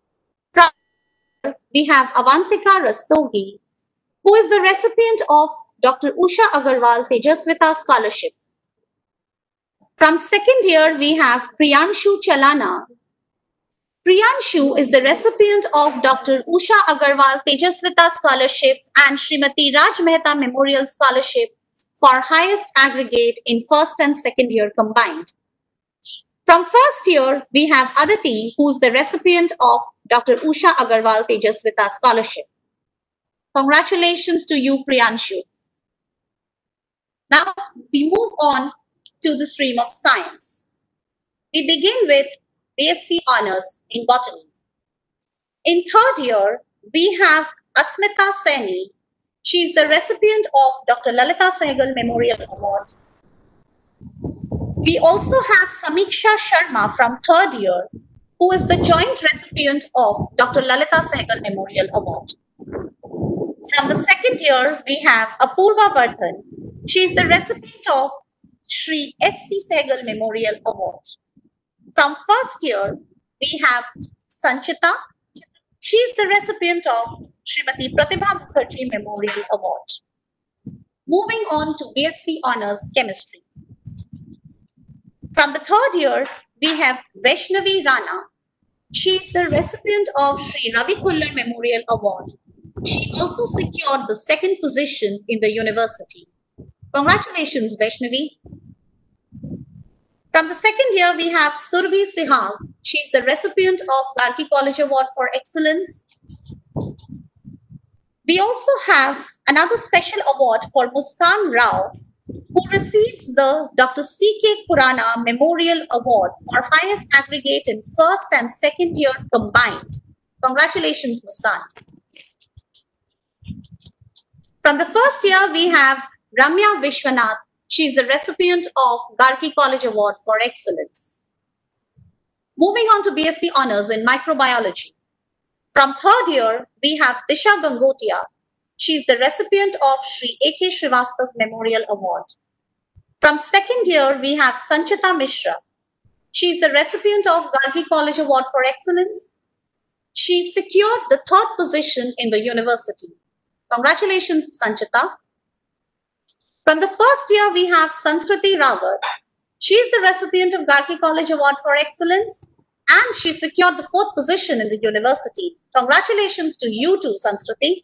B: we have Avantika Rastogi, who is the recipient of Dr. Usha Agarwal Tejaswita Scholarship. From second year, we have Priyanshu Chalana. Priyanshu is the recipient of Dr. Usha Agarwal Tejaswita Scholarship and Srimati Raj Mehta Memorial Scholarship for highest aggregate in first and second year combined. From first year, we have Aditi, who is the recipient of Dr. Usha Agarwal Tejaswita Scholarship. Congratulations to you, Priyanshu. Now, we move on to the stream of science. We begin with BSc Honours in Botany. In third year, we have Asmita Saini. She is the recipient of Dr. Lalita Sehgal Memorial Award. We also have Samiksha Sharma from third year, who is the joint recipient of Dr. Lalita Sehgal Memorial Award. From the second year, we have Apurva Vardhan. She is the recipient of Sri F.C. Sehgal Memorial Award. From first year, we have Sanchita. She is the recipient of Srimati Pratibha Mukherjee Memorial Award. Moving on to BSc Honours Chemistry. From the third year, we have Vaishnavi Rana. She is the recipient of Sri Ravi Kullar Memorial Award. She also secured the second position in the university. Congratulations, Vaishnavi. From the second year, we have Surbhi Sihag. She is the recipient of Gargi College Award for Excellence. We also have another special award for Muskan Rao, who receives the Dr. C.K. Khurana Memorial Award for highest aggregate in first and second year combined. Congratulations, Muskan. From the first year, we have Ramya Vishwanath. She is the recipient of Gargi College Award for Excellence. Moving on to BSc Honours in Microbiology. From third year, we have Disha Gangotia. She is the recipient of Sri A.K. Srivastav Memorial Award. From second year, we have Sanchita Mishra. She is the recipient of Gargi College Award for Excellence. She secured the third position in the university. Congratulations, Sanchita. From the first year, we have Sanskriti Rawat. She is the recipient of Gargi College Award for Excellence and she secured the fourth position in the university. Congratulations to you too, Sanskriti.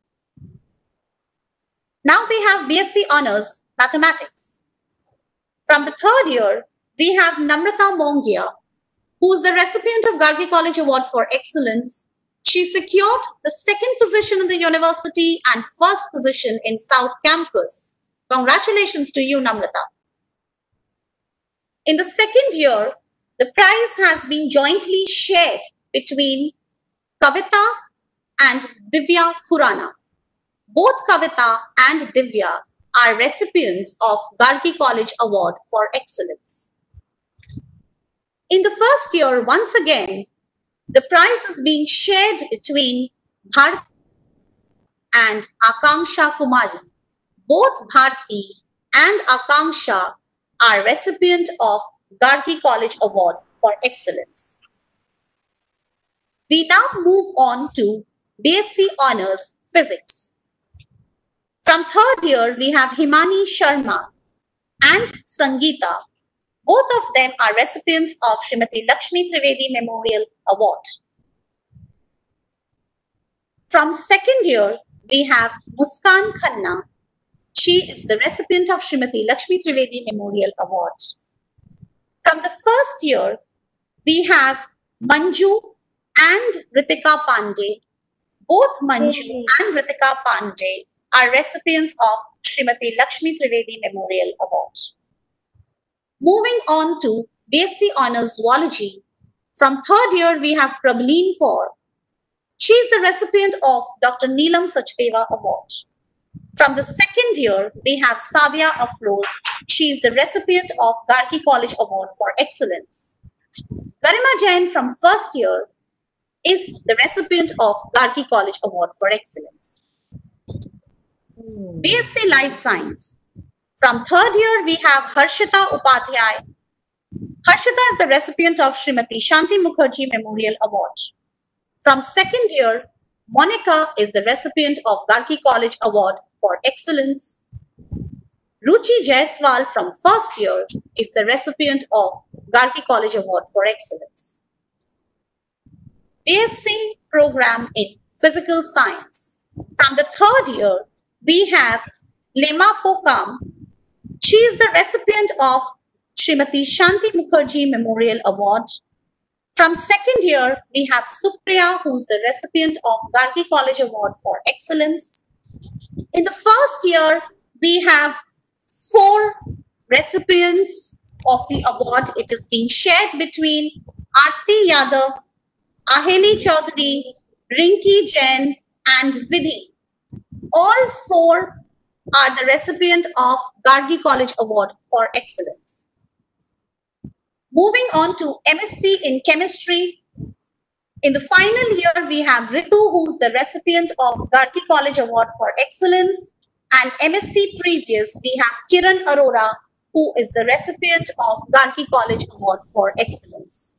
B: Now we have BSc Honours Mathematics. From the third year, we have Namrata Mongia, who is the recipient of Gargi College Award for Excellence. She secured the second position in the university and first position in South Campus. Congratulations to you, Namrata. In the second year, the prize has been jointly shared between Kavita and Divya Khurana. Both Kavita and Divya are recipients of Gargi College Award for Excellence. In the first year, once again, the prize is being shared between Bharti and Akanksha Kumari. Both Bharti and Akanksha are recipient of Gargi College Award for Excellence. We now move on to BSc Honours Physics. From third year, we have Himani Sharma and Sangeeta. Both of them are recipients of Srimati Lakshmi Trivedi Memorial Award. From second year, we have Muskan Khanna. She is the recipient of Srimati Lakshmi Trivedi Memorial Award. From the first year, we have Manju and Ritika Pandey. Both Manju and Ritika Pandey are recipients of Srimati Lakshmi Trivedi Memorial Award. Moving on to BSc Honours Zoology. From third year, we have Prableen Kaur. She is the recipient of Dr. Neelam Sachdeva Award. From the second year, we have Sadia Afroz. She is the recipient of Gargi College Award for Excellence. Garima Jain from first year is the recipient of Gargi College Award for Excellence. BSc Life Science. From third year, we have Harshita Upadhyay. Harshita is the recipient of Srimati Shanti Mukherjee Memorial Award. From second year, Monica is the recipient of Gargi College Award for Excellence. Ruchi Jaiswal from first year is the recipient of Gargi College Award for Excellence. BSc program in Physical Science. From the third year, we have Lema Pokam. She is the recipient of Srimati Shanti Mukherjee Memorial Award. From second year, we have Supriya, who is the recipient of Gargi College Award for Excellence. In the first year, we have 4 recipients of the award. It is being shared between Aarti Yadav, Aheli Chaudhary, Rinki Jain, and Vidhi. All 4 are the recipient of Gargi College Award for Excellence. Moving on to MSc in Chemistry. In the final year, we have Ritu, who's the recipient of Gargi College Award for Excellence. And MSc Previous, we have Kiran Arora, who is the recipient of Gargi College Award for Excellence.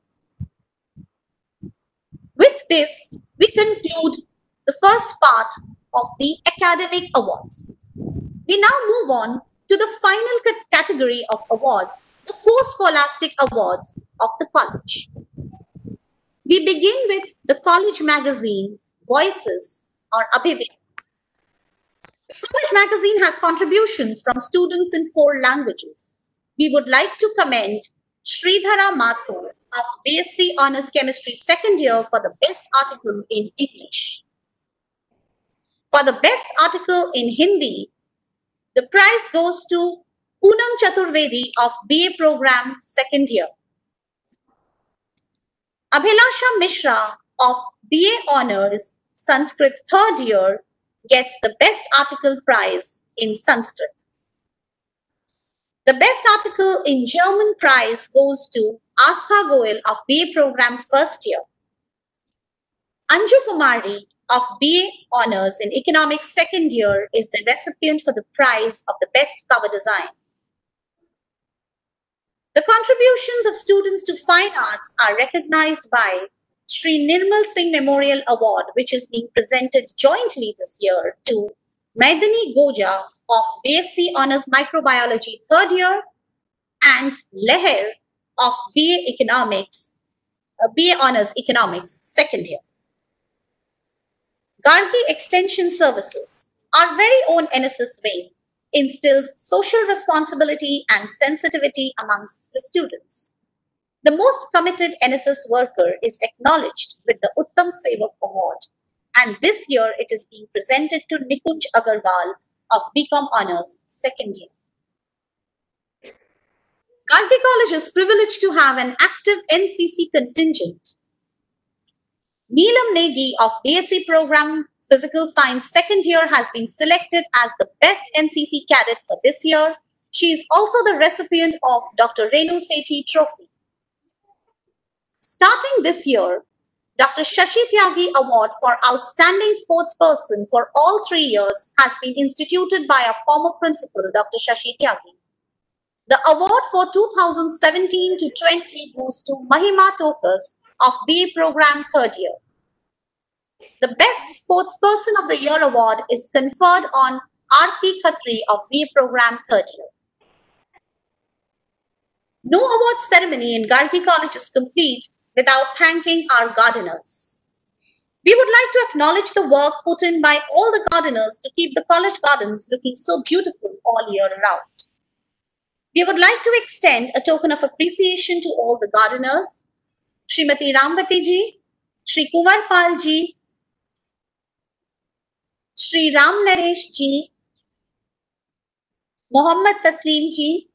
B: With this, we conclude the first part of the academic awards. We now move on to the final category of awards, the co-scholastic awards of the college. We begin with the college magazine, Voices or Abhivek. The college magazine has contributions from students in 4 languages. We would like to commend Sridhara Mathur of BSc Honours Chemistry second year for the best article in English. For the best article in Hindi, the prize goes to Poonam Chaturvedi of BA program second year. Abhilasha Mishra of BA Honours Sanskrit third year gets the best article prize in Sanskrit. The best article in German prize goes to Astha Goel of BA program first year. Anju Kumari of BA Honours in Economics second year is the recipient for the prize of the best cover design. The contributions of students to fine arts are recognized by Sri Nirmal Singh Memorial Award, which is being presented jointly this year to Maidani Goja of BSc Honours Microbiology third year and Leher of BA Honours Economics second year. Gargi Extension Services, our very own NSS wing, instills social responsibility and sensitivity amongst the students. The most committed NSS worker is acknowledged with the Uttam Sevak Award, and this year it is being presented to Nikunj Agarwal of BCom Honours second year. Gargi College is privileged to have an active NCC contingent. Neelam Negi of BSc program Physical Science second year has been selected as the best NCC cadet for this year. She is also the recipient of Dr. Renu Sethi Trophy. Starting this year, Dr. Shashi Tyagi Award for Outstanding Sportsperson for all 3 years has been instituted by our former principal, Dr. Shashi Tyagi. The award for 2017 to 20 goes to Mahima Tokas of BA program third year. The Best Sportsperson of the Year award is conferred on Aarti Khatri of BA program third year. No award ceremony in Gargi College is complete without thanking our gardeners. We would like to acknowledge the work put in by all the gardeners to keep the college gardens looking so beautiful all year round. We would like to extend a token of appreciation to all the gardeners, Srimati Rambati ji, Shri Kunwar Pal ji, Shri Ram Naresh ji, Mohammad Taslim ji,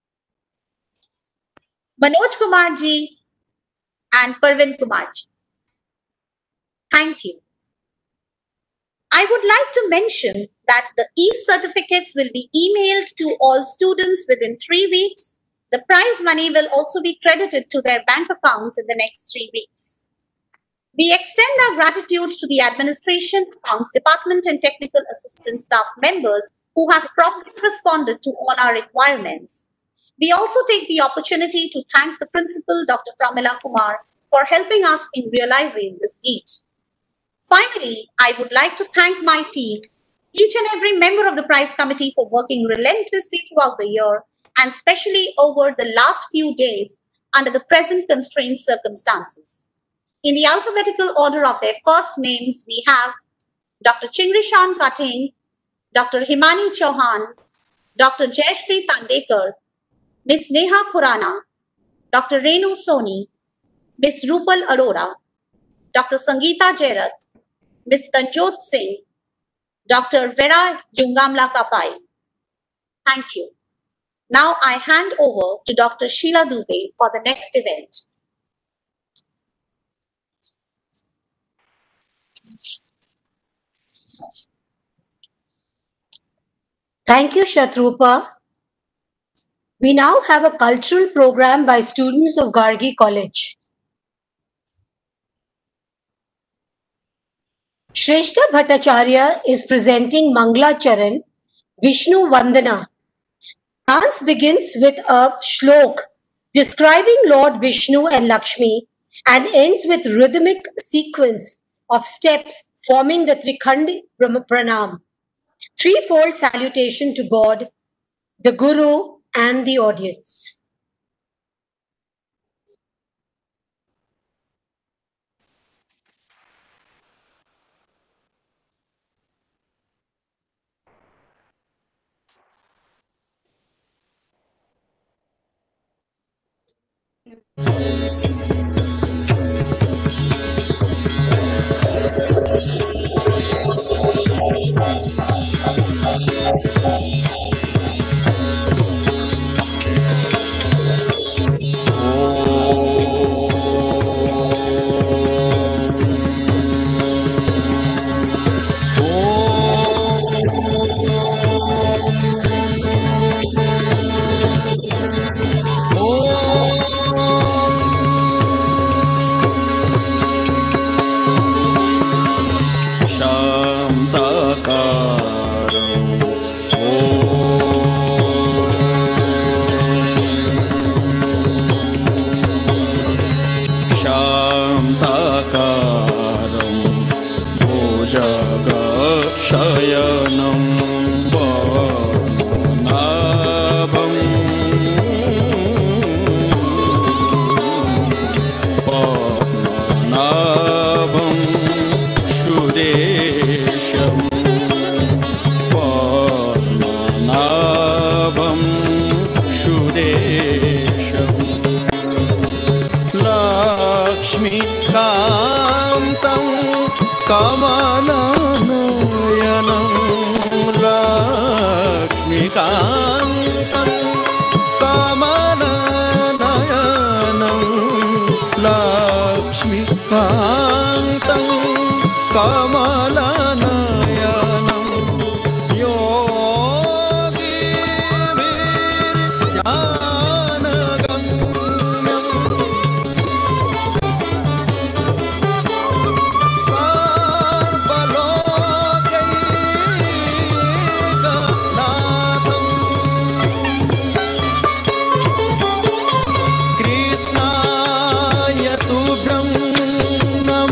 B: Manoj Kumar ji, and Parvin Kumar ji. Thank you. I would like to mention that the e-certificates will be emailed to all students within 3 weeks. The prize money will also be credited to their bank accounts in the next 3 weeks. We extend our gratitude to the administration, accounts department, and technical assistant staff members who have promptly responded to all our requirements. We also take the opportunity to thank the principal, Dr. Pramila Kumar, for helping us in realizing this deed. Finally, I would like to thank my team, each and every member of the prize committee, for working relentlessly throughout the year and especially over the last few days under the present constrained circumstances. In the alphabetical order of their first names, we have Dr. Chingrishan Kating, Dr. Himani Chauhan, Dr. Jayashree Tandekar, Ms. Neha Khurana, Dr. Renu Soni, Ms. Rupal Arora, Dr. Sangeeta Jairat, Ms. Tanjot Singh, Dr. Vera Yungamla Kapai. Thank you. Now I hand over to Dr. Sheila Dubey for the next event.
A: Thank you, Shatrupa. We now have a cultural program by students of Gargi College. Shrestha Bhattacharya is presenting Mangla Charan, Vishnu Vandana. Dance begins with a shlok describing Lord Vishnu and Lakshmi and ends with rhythmic sequence of steps forming the Trikhandi Pranam. Threefold salutation to God, the Guru, and the audience.
F: Krishna Yatubhram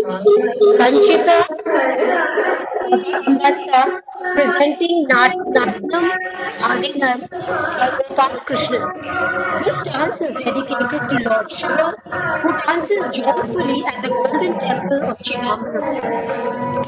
B: Sanchita Ambasta presenting Natnam Adinam by Gopal Krishna. This dance is dedicated to Lord Shiva, who dances joyfully at the Golden Temple of Chidambaram.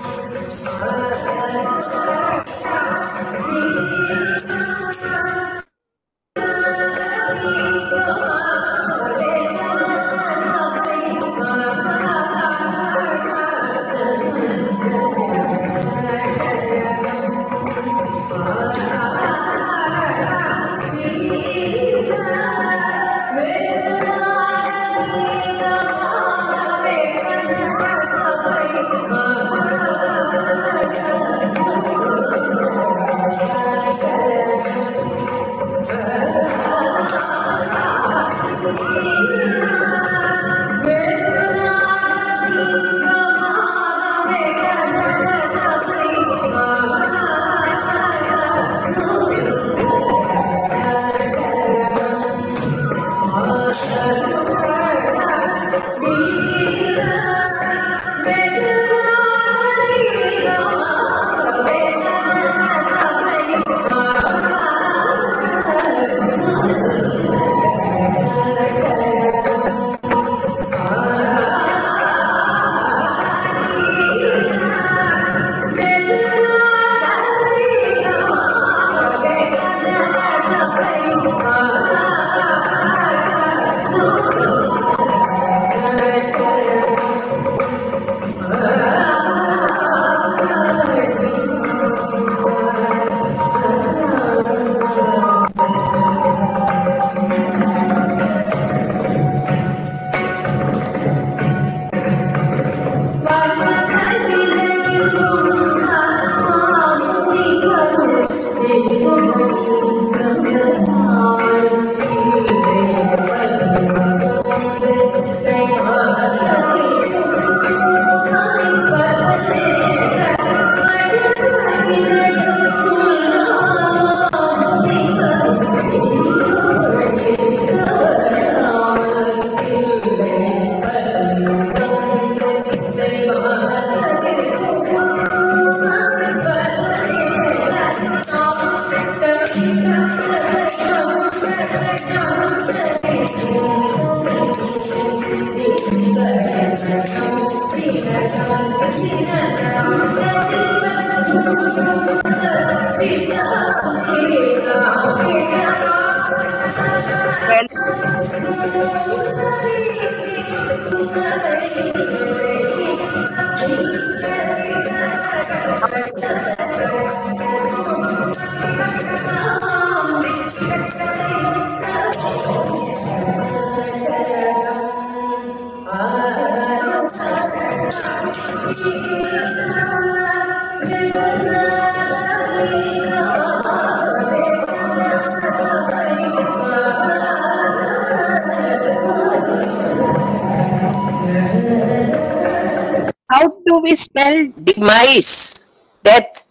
F: How do we spell demise? Death.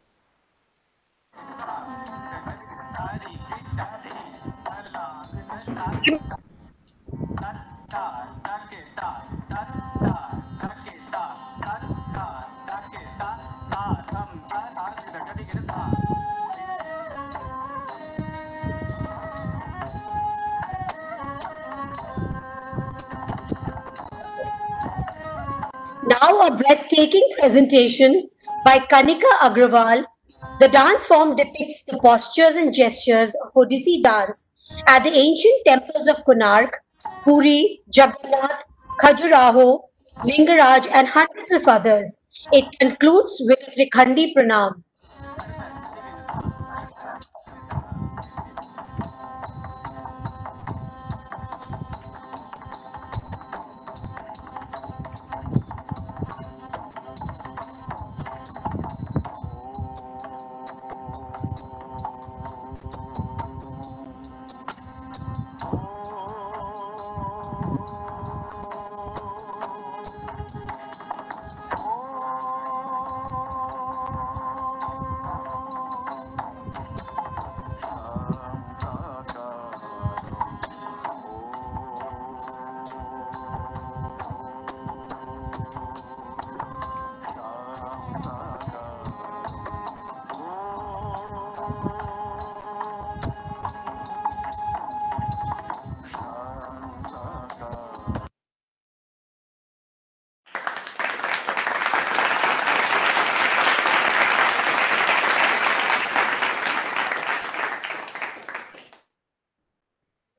B: Now a breathtaking presentation by Kanika Agrawal. The dance form depicts the postures and gestures of Odissi dance at the ancient temples of Konark, Puri, Jagannath, Khajuraho, Lingaraj and hundreds of others. It concludes with a Trikhandi Pranam.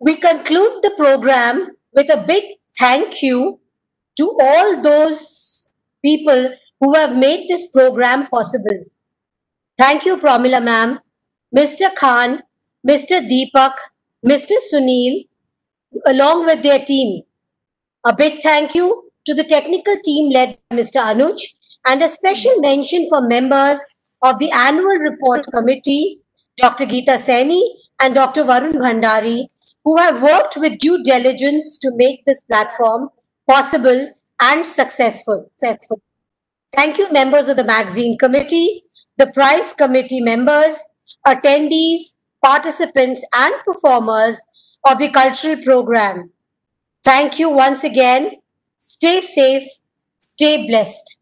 B: we conclude the program with a big thank you to all those people who have made this program possible. Thank you, Pramila ma'am, Mr. Khan, Mr. Deepak, Mr. Sunil, along with their team. A big thank you to the technical team led by Mr. Anuj, and a special mention for members of the annual report committee, Dr. Geeta Saini and Dr. Varun Bhandari, who have worked with due diligence to make this platform possible and successful. Thank you, members of the magazine committee, the prize committee members, attendees, participants, and performers of the cultural program. Thank you once again. Stay safe, stay blessed.